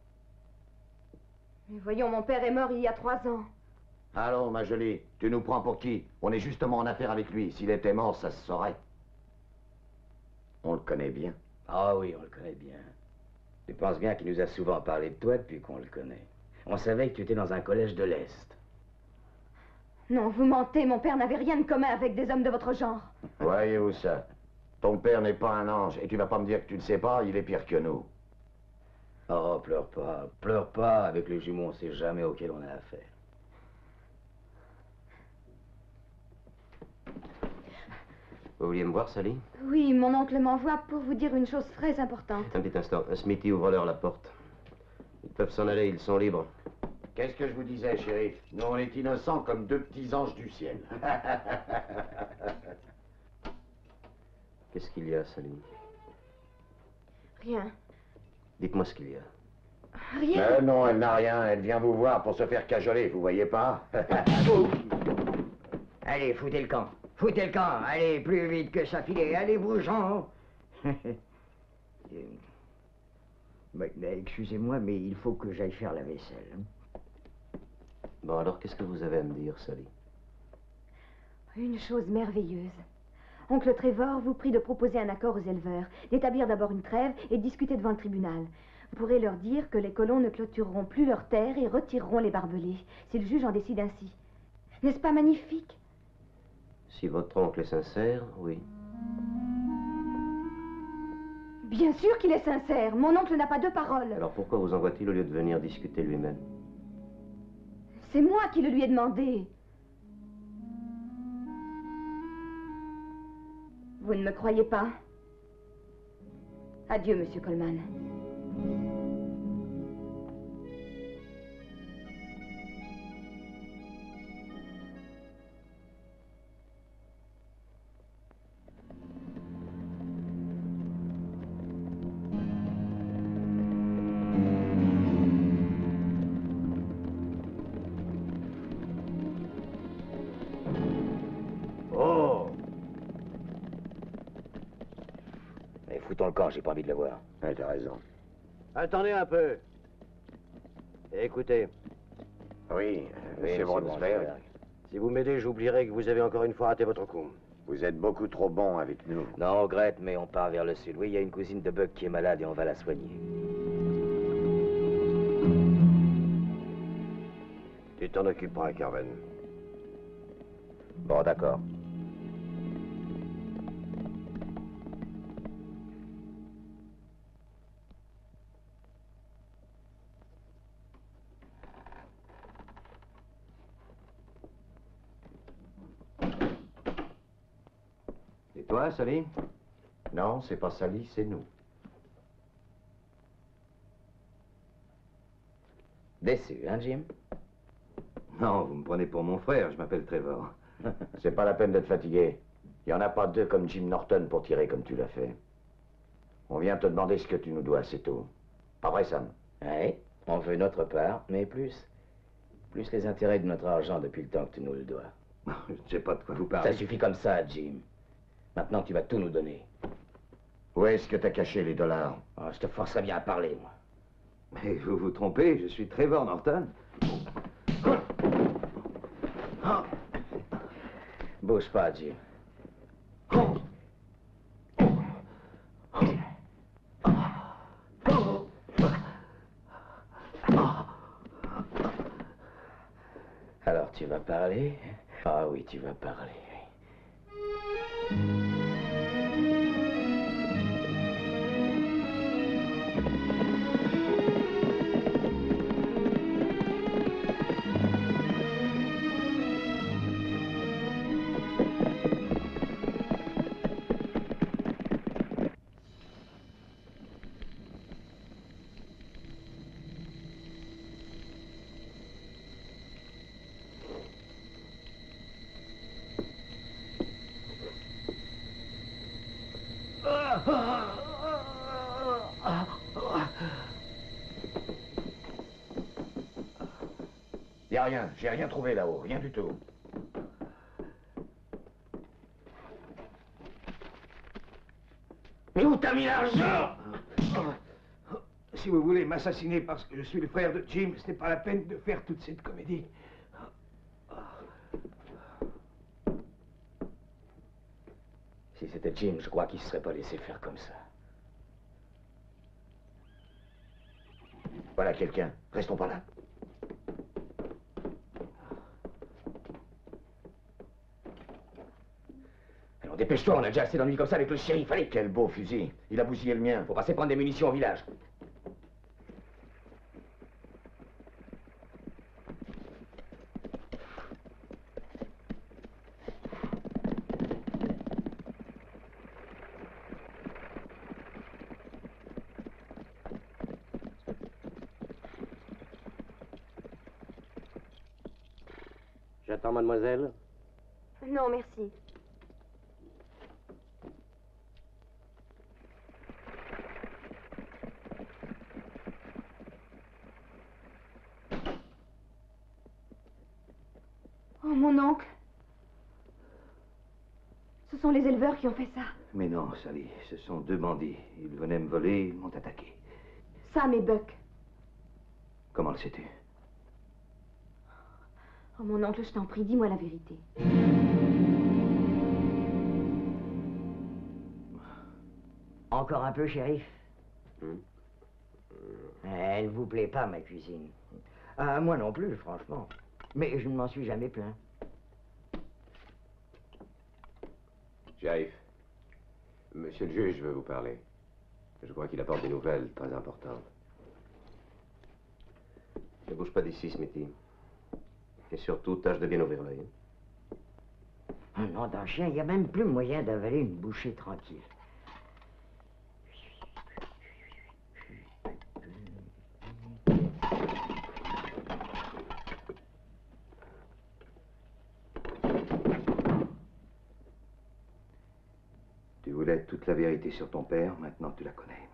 Mais voyons, mon père est mort il y a trois ans. Allons, ma jolie, tu nous prends pour qui? On est justement en affaire avec lui. S'il était mort, ça se saurait. On le connaît bien. Ah oui, on le connaît bien. Je pense bien qu'il nous a souvent parlé de toi depuis qu'on le connaît. On savait que tu étais dans un collège de l'Est. Non, vous mentez, mon père n'avait rien de commun avec des hommes de votre genre. Voyez-vous ça? Ton père n'est pas un ange, et tu vas pas me dire que tu ne sais pas, il est pire que nous. Oh, pleure pas, pleure pas. Avec les jumeaux, on ne sait jamais auquel on a affaire. Vous vouliez me voir, Sally? Oui, mon oncle m'envoie pour vous dire une chose très importante. Un petit instant. Smithy, ouvre-leur la porte. Ils peuvent s'en aller, ils sont libres. Qu'est-ce que je vous disais, shérif? Nous, on est innocents comme deux petits anges du ciel. Qu'est-ce qu'il y a, Sally? Rien. Dites-moi ce qu'il y a. Rien. Euh, non, elle n'a rien. Elle vient vous voir pour se faire cajoler, vous voyez pas? Allez, foutez le camp. Foutez le camp. Allez, plus vite que ça filait. Allez, bougeons. Mais, mais excusez-moi, mais il faut que j'aille faire la vaisselle. Bon, alors, qu'est-ce que vous avez à me dire, Sally? Une chose merveilleuse. Oncle Trevor vous prie de proposer un accord aux éleveurs, d'établir d'abord une trêve et de discuter devant le tribunal. Vous pourrez leur dire que les colons ne clôtureront plus leurs terres et retireront les barbelés, si le juge en décide ainsi. N'est-ce pas magnifique? Si votre oncle est sincère, oui. Bien sûr qu'il est sincère. Mon oncle n'a pas deux paroles. Alors pourquoi vous envoie-t-il au lieu de venir discuter lui-même? C'est moi qui le lui ai demandé. Vous ne me croyez pas? Adieu, monsieur Coleman. foutons le camp, j'ai pas envie de le voir. Ouais, t'as raison. Attendez un peu. Écoutez. Oui, Oui, monsieur Bronsberg. Si vous m'aidez, j'oublierai que vous avez encore une fois raté votre coup. Vous êtes beaucoup trop bon avec nous. Non, on regrette, mais on part vers le sud. Oui, il y a une cousine de Buck qui est malade et on va la soigner. Tu t'en occuperas, Carven. Bon, d'accord. Et toi, Sally? Non, c'est pas Sally, c'est nous. Déçu, hein, Jim? Non, vous me prenez pour mon frère, je m'appelle Trevor. C'est pas la peine d'être fatigué. Il n'y en a pas deux comme Jim Norton pour tirer comme tu l'as fait. On vient te demander ce que tu nous dois, c'est tout. Pas vrai, Sam? Oui, on veut notre part, mais plus. Plus les intérêts de notre argent depuis le temps que tu nous le dois. Je ne sais pas de quoi vous parlez. Ça suffit comme ça, Jim. Maintenant, tu vas tout nous donner. Où est-ce que t'as caché les dollars? Oh, je te forcerai bien à parler, moi. Mais vous vous trompez, je suis Trevor Norton. Bouge pas, Jim. Alors, tu vas parler? Ah oui, tu vas parler. Y a rien, j'ai rien trouvé là-haut, rien du tout. Mais où t'as mis l'argent? Si vous voulez m'assassiner parce que je suis le frère de Jim, ce n'est pas la peine de faire toute cette comédie. Si c'était Jim, je crois qu'il ne se serait pas laissé faire comme ça. Voilà quelqu'un, restons pas là. Alors dépêche-toi, on a déjà assez d'ennuis comme ça avec le shérif, allez. Quel beau fusil, il a bousillé le mien. Faut passer prendre des munitions au village. J'attends, mademoiselle. Non, merci. Oh, mon oncle. Ce sont les éleveurs qui ont fait ça. Mais non, Sally, ce sont deux bandits. Ils venaient me voler, ils m'ont attaqué. Sam et Buck. Comment le sais-tu? Oh, mon oncle, je t'en prie, dis-moi la vérité. Encore un peu, shérif? Hmm? Elle vous plaît pas, ma cuisine. Ah, moi non plus, franchement. Mais je ne m'en suis jamais plaint. Shérif, monsieur le juge veut vous parler. Je crois qu'il apporte des nouvelles très importantes. Ne bouge pas d'ici, Smithy. Et surtout, tâche de bien ouvrir l'œil. Un nom d'un chien, il n'y a même plus moyen d'avaler une bouchée tranquille. Tu voulais toute la vérité sur ton père, maintenant tu la connais.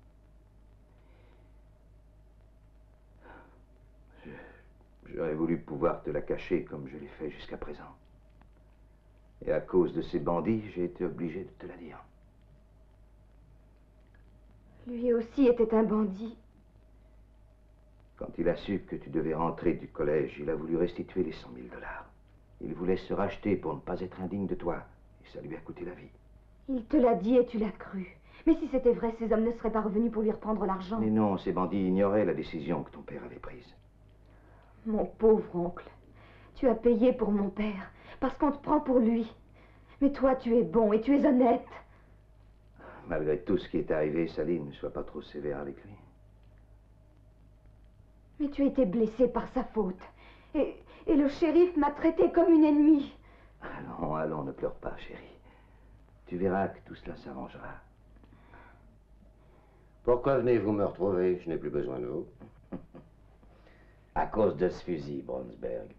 Je- J'aurais voulu pouvoir te la cacher comme je l'ai fait jusqu'à présent. Et à cause de ces bandits, j'ai été obligé de te la dire. Lui aussi était un bandit. Quand il a su que tu devais rentrer du collège, il a voulu restituer les cent mille dollars. Il voulait se racheter pour ne pas être indigne de toi. Et ça lui a coûté la vie. Il te l'a dit et tu l'as cru. Mais si c'était vrai, ces hommes ne seraient pas revenus pour lui reprendre l'argent. Mais non, ces bandits ignoraient la décision que ton père avait prise. Mon pauvre oncle, tu as payé pour mon père, parce qu'on te prend pour lui. Mais toi, tu es bon et tu es honnête. Malgré tout ce qui est arrivé, Saline, ne sois pas trop sévère avec lui. Mais tu as été blessé par sa faute. Et, et le shérif m'a traité comme une ennemie. Allons, allons, ne pleure pas, chérie. Tu verras que tout cela s'arrangera. Pourquoi venez-vous me retrouver? Je n'ai plus besoin de vous. À cause de ce fusil, Brownsberg.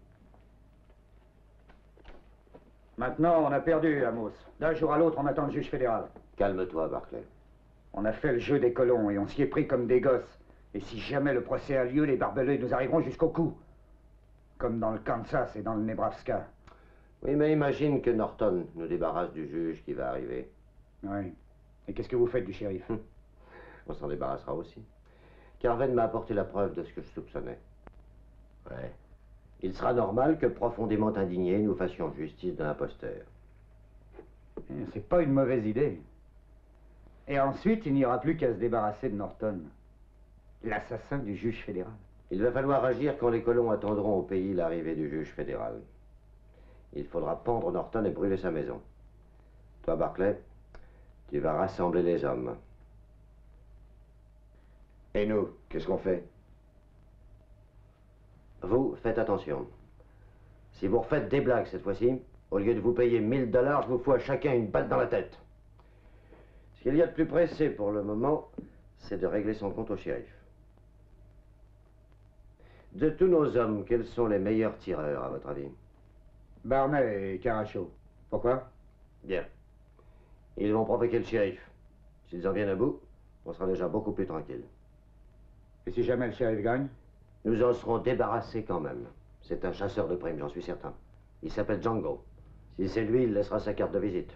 Maintenant, on a perdu, Amos. D'un jour à l'autre, on attend le juge fédéral. Calme-toi, Barclay. On a fait le jeu des colons et on s'y est pris comme des gosses. Et si jamais le procès a lieu, les barbelés nous arriveront jusqu'au cou. Comme dans le Kansas et dans le Nebraska. Oui, mais imagine que Norton nous débarrasse du juge qui va arriver. Oui. Et qu'est-ce que vous faites du shérif? On s'en débarrassera aussi. Carven m'a apporté la preuve de ce que je soupçonnais. Ouais. Il sera normal que, profondément indignés, nous fassions justice de l'imposteur. C'est pas une mauvaise idée. Et ensuite, il n'y aura plus qu'à se débarrasser de Norton, l'assassin du juge fédéral. Il va falloir agir quand les colons attendront au pays l'arrivée du juge fédéral. Il faudra pendre Norton et brûler sa maison. Toi, Barclay, tu vas rassembler les hommes. Et nous, qu'est-ce qu'on fait? Vous, faites attention. Si vous refaites des blagues cette fois-ci, au lieu de vous payer mille dollars, je vous fous à chacun une balle dans la tête. Ce qu'il y a de plus pressé pour le moment, c'est de régler son compte au shérif. De tous nos hommes, quels sont les meilleurs tireurs, à votre avis? Barney et Caracho. Pourquoi? Bien. Ils vont provoquer le shérif. S'ils en viennent à bout, on sera déjà beaucoup plus tranquille. Et si jamais le shérif gagne? Nous en serons débarrassés quand même. C'est un chasseur de primes, j'en suis certain. Il s'appelle Django. Si c'est lui, il laissera sa carte de visite.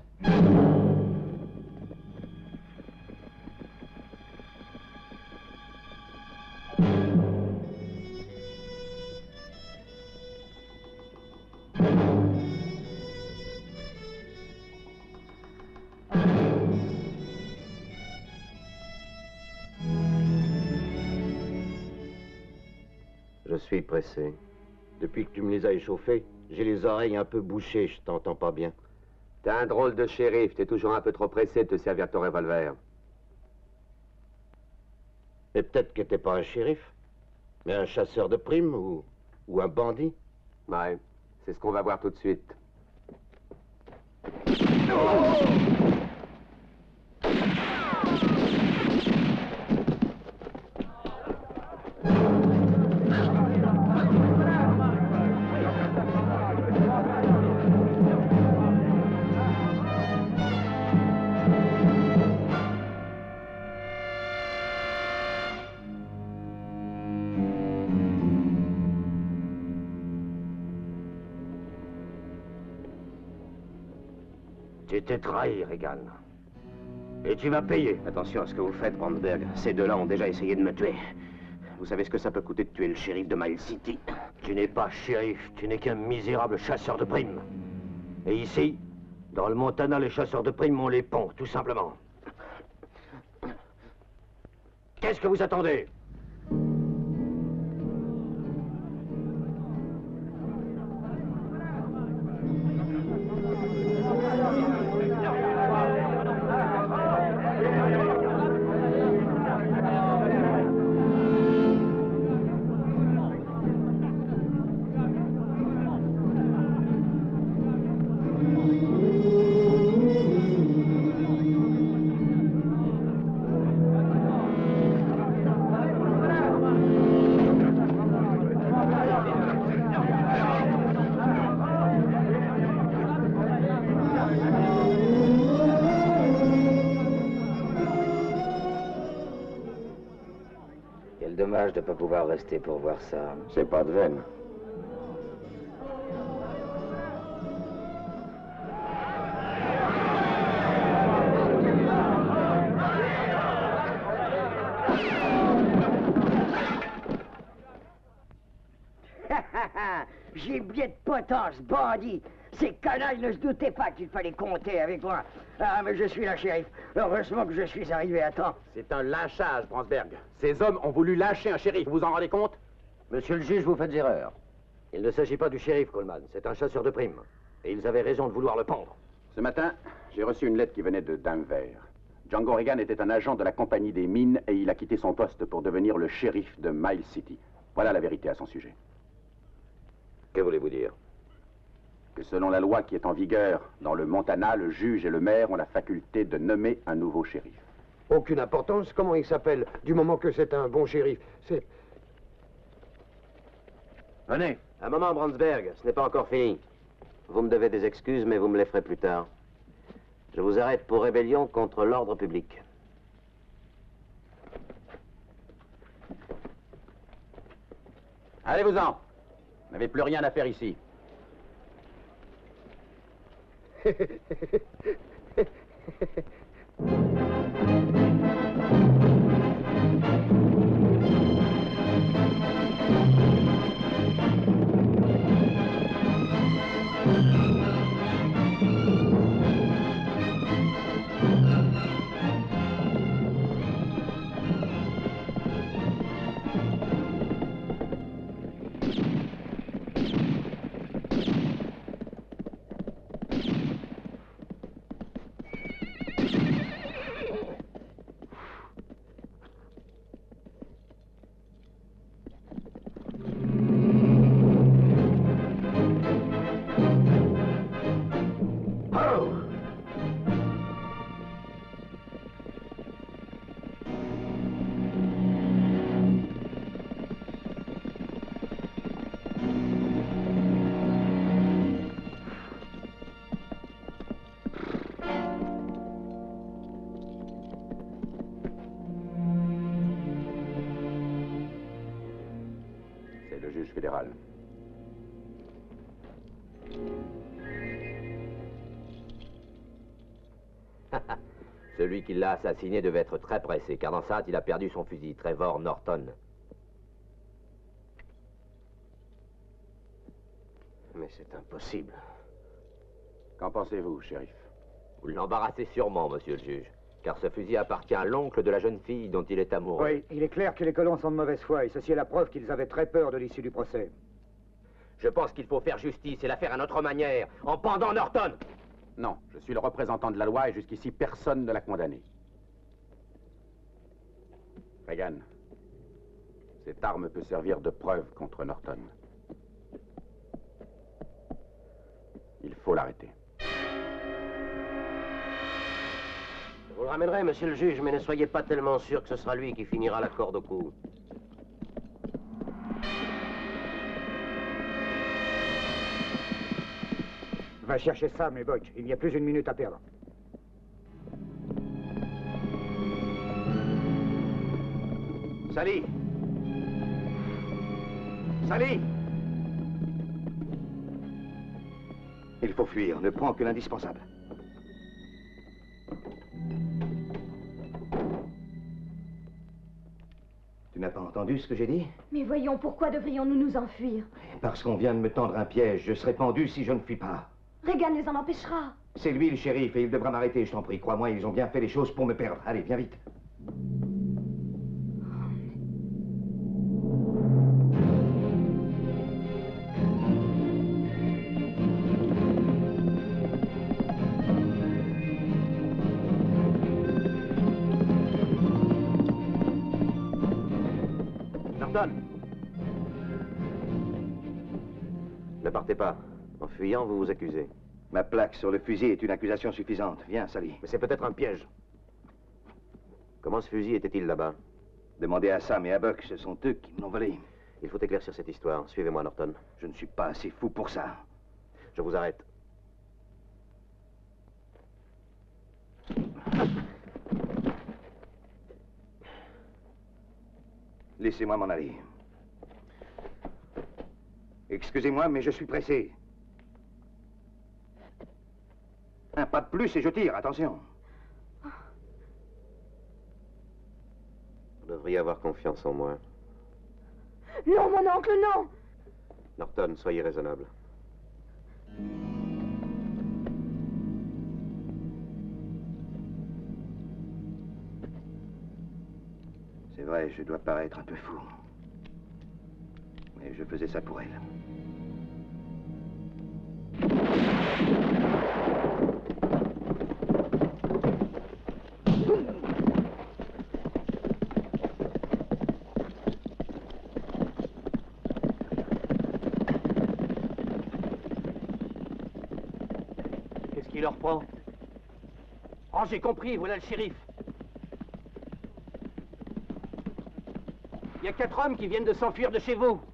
Je suis pressé. Depuis que tu me les as échauffés, j'ai les oreilles un peu bouchées, je t'entends pas bien. T'es un drôle de shérif, t'es toujours un peu trop pressé de te servir ton revolver. Et peut-être que t'es pas un shérif, mais un chasseur de primes ou, ou un bandit. Ouais, c'est ce qu'on va voir tout de suite. Tu t'es trahi, Regan. Et tu vas payer. Attention à ce que vous faites, Brandberg. Ces deux-là ont déjà essayé de me tuer. Vous savez ce que ça peut coûter de tuer le shérif de Mile City? Tu n'es pas shérif, tu n'es qu'un misérable chasseur de primes. Et ici, dans le Montana, les chasseurs de primes ont les ponts, tout simplement. Qu'est-ce que vous attendez? Dommage de ne pas pouvoir rester pour voir ça. C'est pas de veine. Gibier de potence, bandit. Ces canailles ne se doutaient pas qu'il fallait compter avec moi. Ah, mais je suis là, shérif. Heureusement que je suis arrivé à temps. C'est un lynchage, Bransberg. Ces hommes ont voulu lyncher un shérif, vous vous en rendez compte? Monsieur le juge, vous faites erreur. Il ne s'agit pas du shérif Coleman, c'est un chasseur de primes. Et ils avaient raison de vouloir le pendre. Ce matin, j'ai reçu une lettre qui venait de Denver. Django Regan était un agent de la compagnie des mines et il a quitté son poste pour devenir le shérif de Miles City. Voilà la vérité à son sujet. Que voulez-vous dire? Que selon la loi qui est en vigueur dans le Montana, le juge et le maire ont la faculté de nommer un nouveau shérif. Aucune importance, comment il s'appelle, du moment que c'est un bon shérif. C'est... Venez. Un moment, Bransberg, ce n'est pas encore fini. Vous me devez des excuses, mais vous me les ferez plus tard. Je vous arrête pour rébellion contre l'ordre public. Allez-vous-en. Vous n'avez plus rien à faire ici. Fédéral. Celui qui l'a assassiné devait être très pressé, car dans sa hâte, il a perdu son fusil, Trevor Norton. Mais c'est impossible. Qu'en pensez-vous, shérif? Vous l'embarrassez sûrement, monsieur le juge, car ce fusil appartient à l'oncle de la jeune fille dont il est amoureux. Oui, il est clair que les colons sont de mauvaise foi, et ceci est la preuve qu'ils avaient très peur de l'issue du procès. Je pense qu'il faut faire justice et la faire à notre manière, en pendant Norton. Non, je suis le représentant de la loi et jusqu'ici, personne ne l'a condamné. Regan, cette arme peut servir de preuve contre Norton. Il faut l'arrêter. Je vous le ramènerai, monsieur le juge, mais ne soyez pas tellement sûr que ce sera lui qui finira la corde au cou. Va chercher ça, mes Butch. Il n'y a plus une minute à perdre. Sally! Sally! Il faut fuir, ne prends que l'indispensable. Tu n'as pas entendu ce que j'ai dit? Mais voyons, pourquoi devrions-nous nous enfuir? Parce qu'on vient de me tendre un piège. Je serai pendu si je ne fuis pas. Regan les en empêchera. C'est lui le shérif et il devra m'arrêter, je t'en prie. Crois-moi, ils ont bien fait les choses pour me perdre. Allez, viens vite. Norton! Ne partez pas. En fuyant, vous vous accusez. Ma plaque sur le fusil est une accusation suffisante. Viens, Sally. Mais c'est peut-être un piège. Comment ce fusil était-il là-bas? Demandez à Sam et à Buck, ce sont eux qui me l'ont volé. Il faut éclaircir cette histoire. Suivez-moi, Norton. Je ne suis pas assez fou pour ça. Je vous arrête. Laissez-moi m'en aller. Excusez-moi, mais je suis pressé. Un pas de plus et je tire, attention. Vous devriez avoir confiance en moi. Non, mon oncle, non! Norton, soyez raisonnable. C'est vrai, je dois paraître un peu fou. Mais je faisais ça pour elle. Qu'est-ce qui leur prend? Oh, j'ai compris, voilà le shérif. Il y a quatre hommes qui viennent de s'enfuir de chez vous.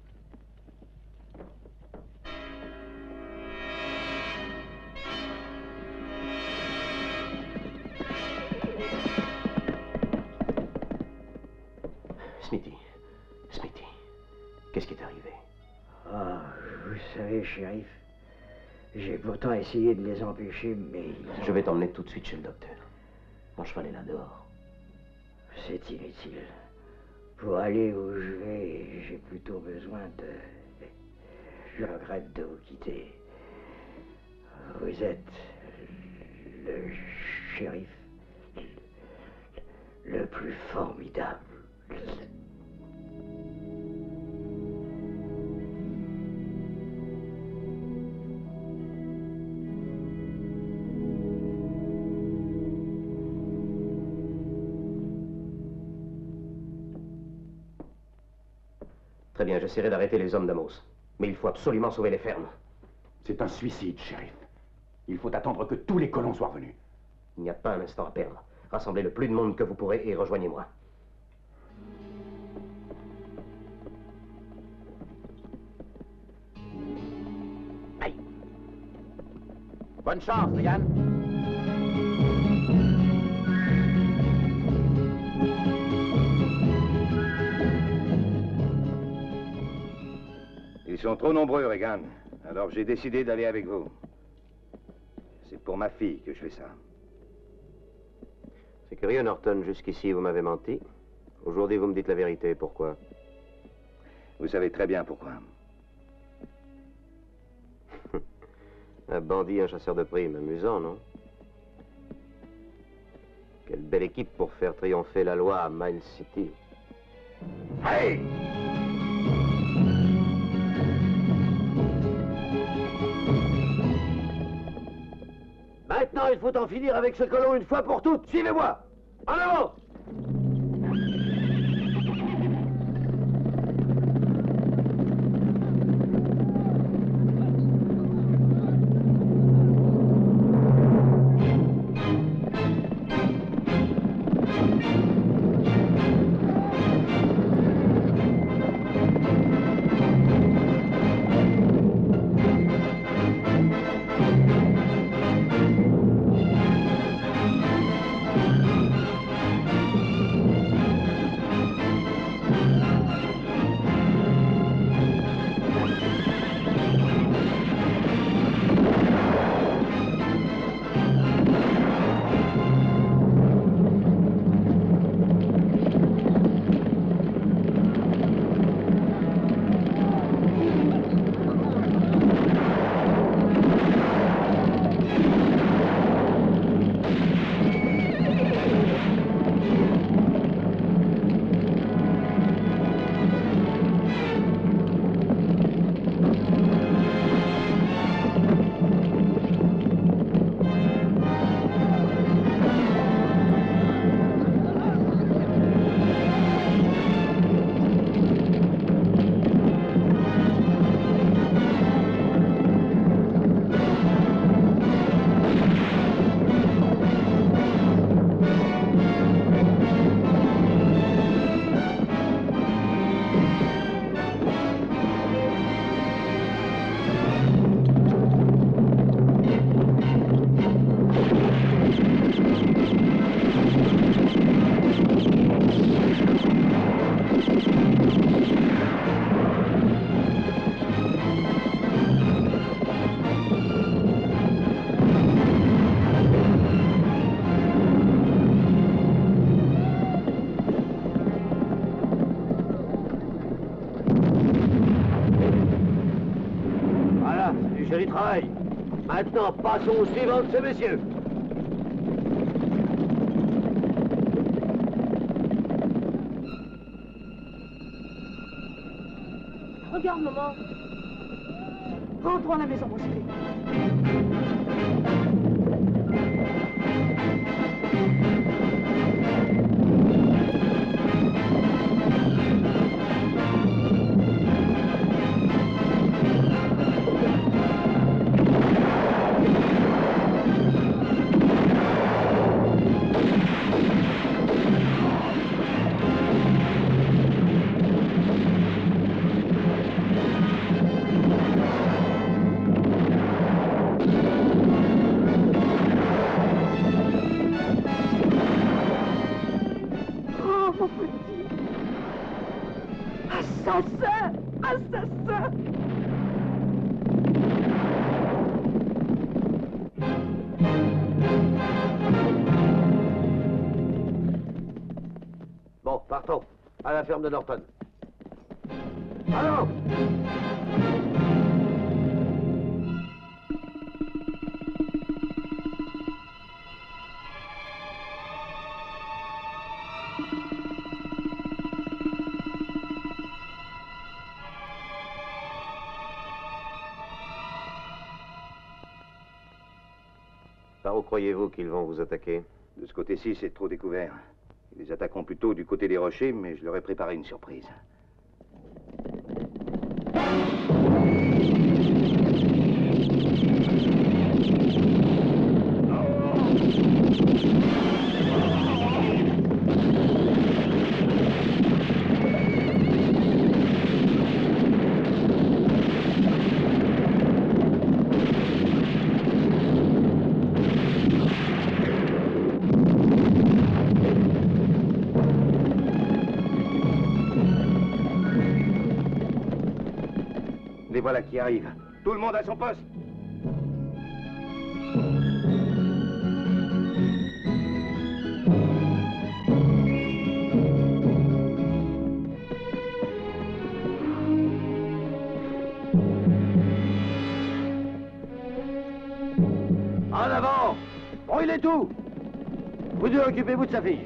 Smithy, Smithy, qu'est-ce qui est arrivé? Ah, vous savez, shérif, j'ai pourtant essayé de les empêcher, mais... Je vais t'emmener tout de suite chez le docteur. Mon cheval est là dehors. C'est inutile. Pour aller où je vais, j'ai plutôt besoin de... Je regrette de vous quitter. Vous êtes le shérif le plus formidable. Très bien, j'essaierai d'arrêter les hommes d'Amos. Mais il faut absolument sauver les fermes. C'est un suicide, shérif. Il faut attendre que tous les colons soient revenus. Il n'y a pas un instant à perdre. Rassemblez le plus de monde que vous pourrez et rejoignez-moi. Aïe. Bonne chance, Regan. Ils sont trop nombreux, Regan. Alors j'ai décidé d'aller avec vous. C'est pour ma fille que je fais ça. C'est curieux, Norton. Jusqu'ici, vous m'avez menti. Aujourd'hui, vous me dites la vérité. Pourquoi? Vous savez très bien pourquoi. Un bandit, un chasseur de primes. Amusant, non? Quelle belle équipe pour faire triompher la loi à Miles City. Hey! Maintenant, il faut en finir avec ce colon une fois pour toutes. Suivez-moi. En avant! mitraille. Maintenant, passons au suivant de ces messieurs. Regarde, maman. Rentrons à la maison, mon chéri. Assassin! Assassin! Bon, partons. À la ferme de Norton. Allons! Par où croyez-vous qu'ils vont vous attaquer? De ce côté-ci, c'est trop découvert. Ils les attaqueront plutôt du côté des rochers, mais je leur ai préparé une surprise. Les voilà qui arrivent. Tout le monde à son poste. En avant! Brûlez tout! Vous deux, occupez-vous de sa fille.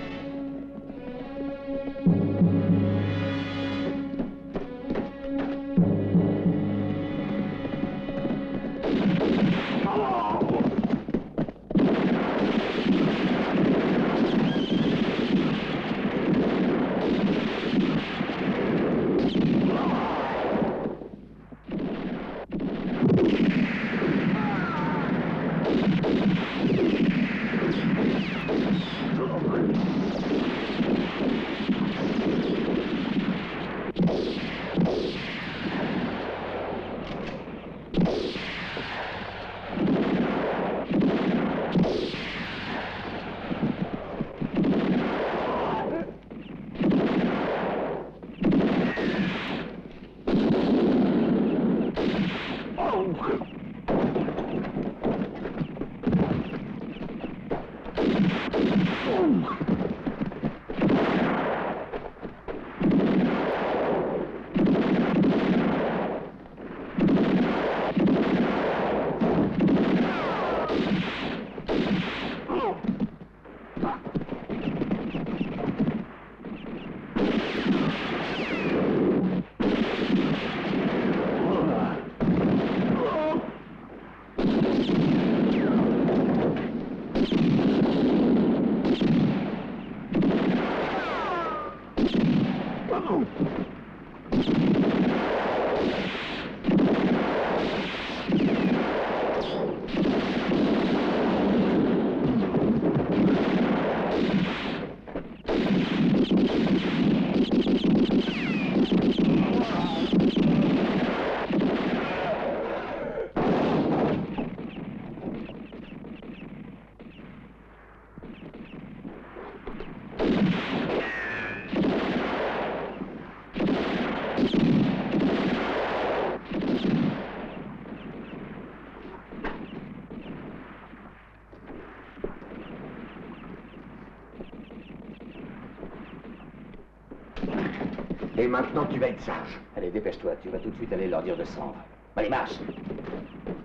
Et maintenant, tu vas être sage. Allez, dépêche-toi, tu vas tout de suite aller leur dire de s'en va. Allez, marche!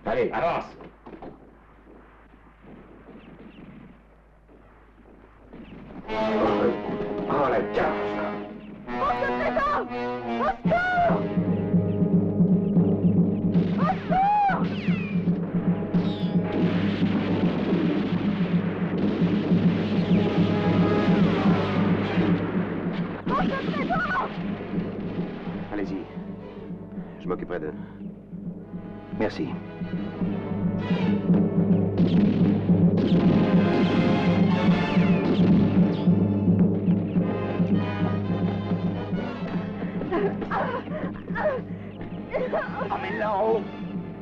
Allez, avance. Oh, la carte. On se présente! Au secours! Au secours! On se présente! Allez-y. Je m'occuperai d'eux. Merci. Emmène-la en haut.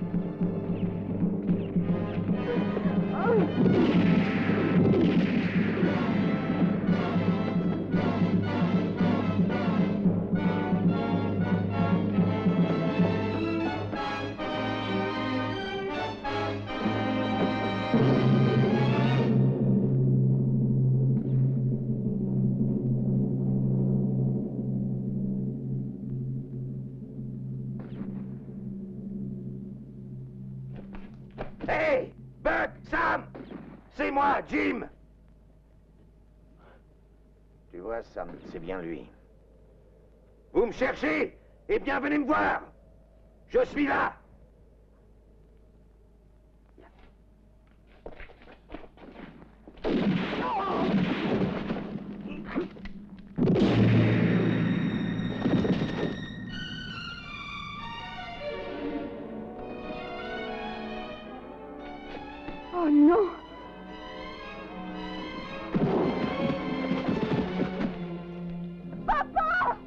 Hey, Buck, Sam, c'est moi, Jim. Tu vois, Sam, c'est bien lui. Vous me cherchez? Eh bien, venez me voir. Je suis là. Oh non! Papa!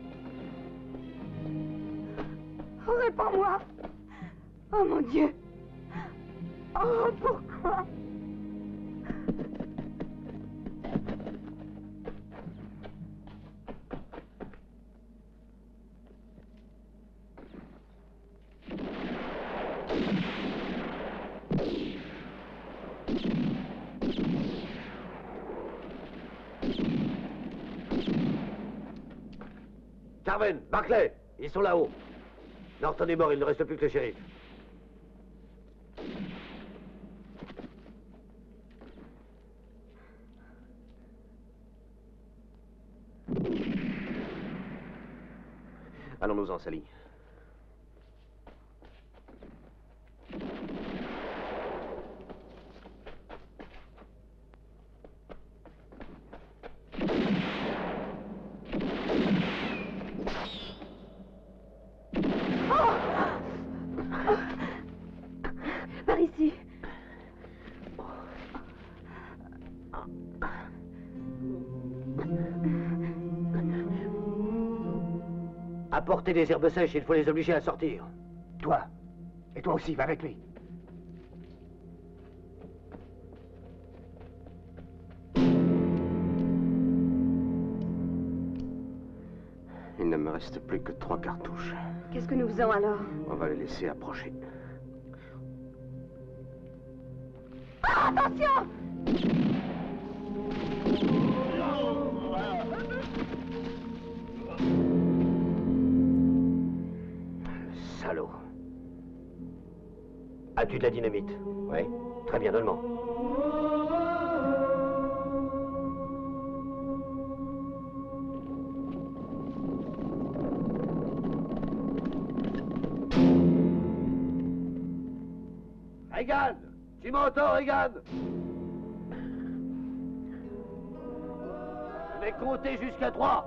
Oh, réponds-moi! Oh mon Dieu! Oh, pourquoi? Carmen, Barclay, ils sont là-haut. Norton est mort, il ne reste plus que le shérif. Allons-nous-en, Sally. Par ici. Apportez des herbes sèches, il faut les obliger à sortir. Toi. Et toi aussi, va avec lui. Il ne me reste plus que trois cartouches. Qu'est-ce que nous faisons alors? On va les laisser approcher. Ah, attention! Salaud. As-tu de la dynamite? Oui. Très bien, donne-moi. Regarde! Tu m'entends, regarde! Je vais compter jusqu'à trois.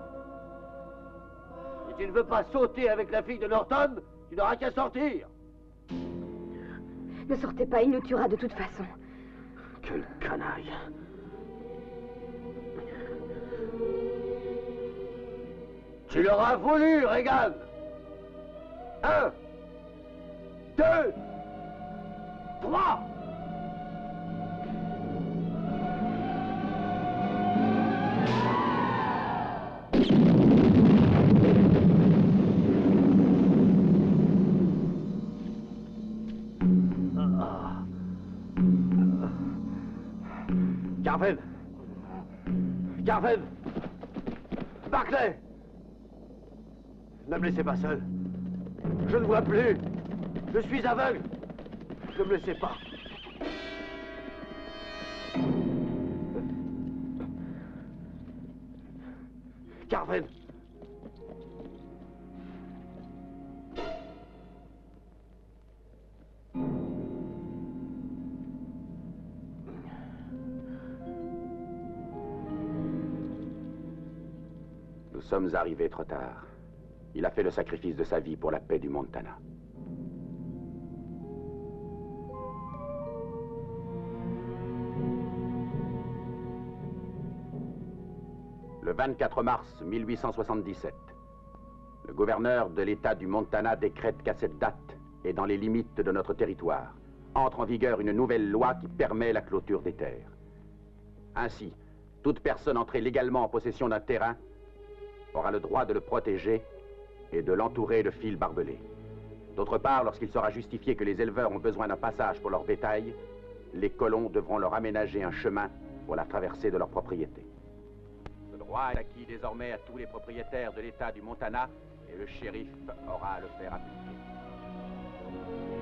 Si tu ne veux pas sauter avec la fille de Norton, tu n'auras qu'à sortir. Ne sortez pas, il nous tuera de toute façon. Quel canaille. Tu l'auras voulu, Regan. Un, deux, trois. Carven! Carven! Barclay! Ne me laissez pas seul. Je ne vois plus. Je suis aveugle. Je me le sais pas. Carven. Nous sommes arrivés trop tard. Il a fait le sacrifice de sa vie pour la paix du Montana. Le vingt-quatre mars mille huit cent soixante-dix-sept, le gouverneur de l'État du Montana décrète qu'à cette date, et dans les limites de notre territoire, entre en vigueur une nouvelle loi qui permet la clôture des terres. Ainsi, toute personne entrée légalement en possession d'un terrain aura le droit de le protéger et de l'entourer de fils barbelés. D'autre part, lorsqu'il sera justifié que les éleveurs ont besoin d'un passage pour leur bétail, les colons devront leur aménager un chemin pour la traversée de leur propriété. Ce droit est acquis désormais à tous les propriétaires de l'État du Montana et le shérif aura à le faire appliquer.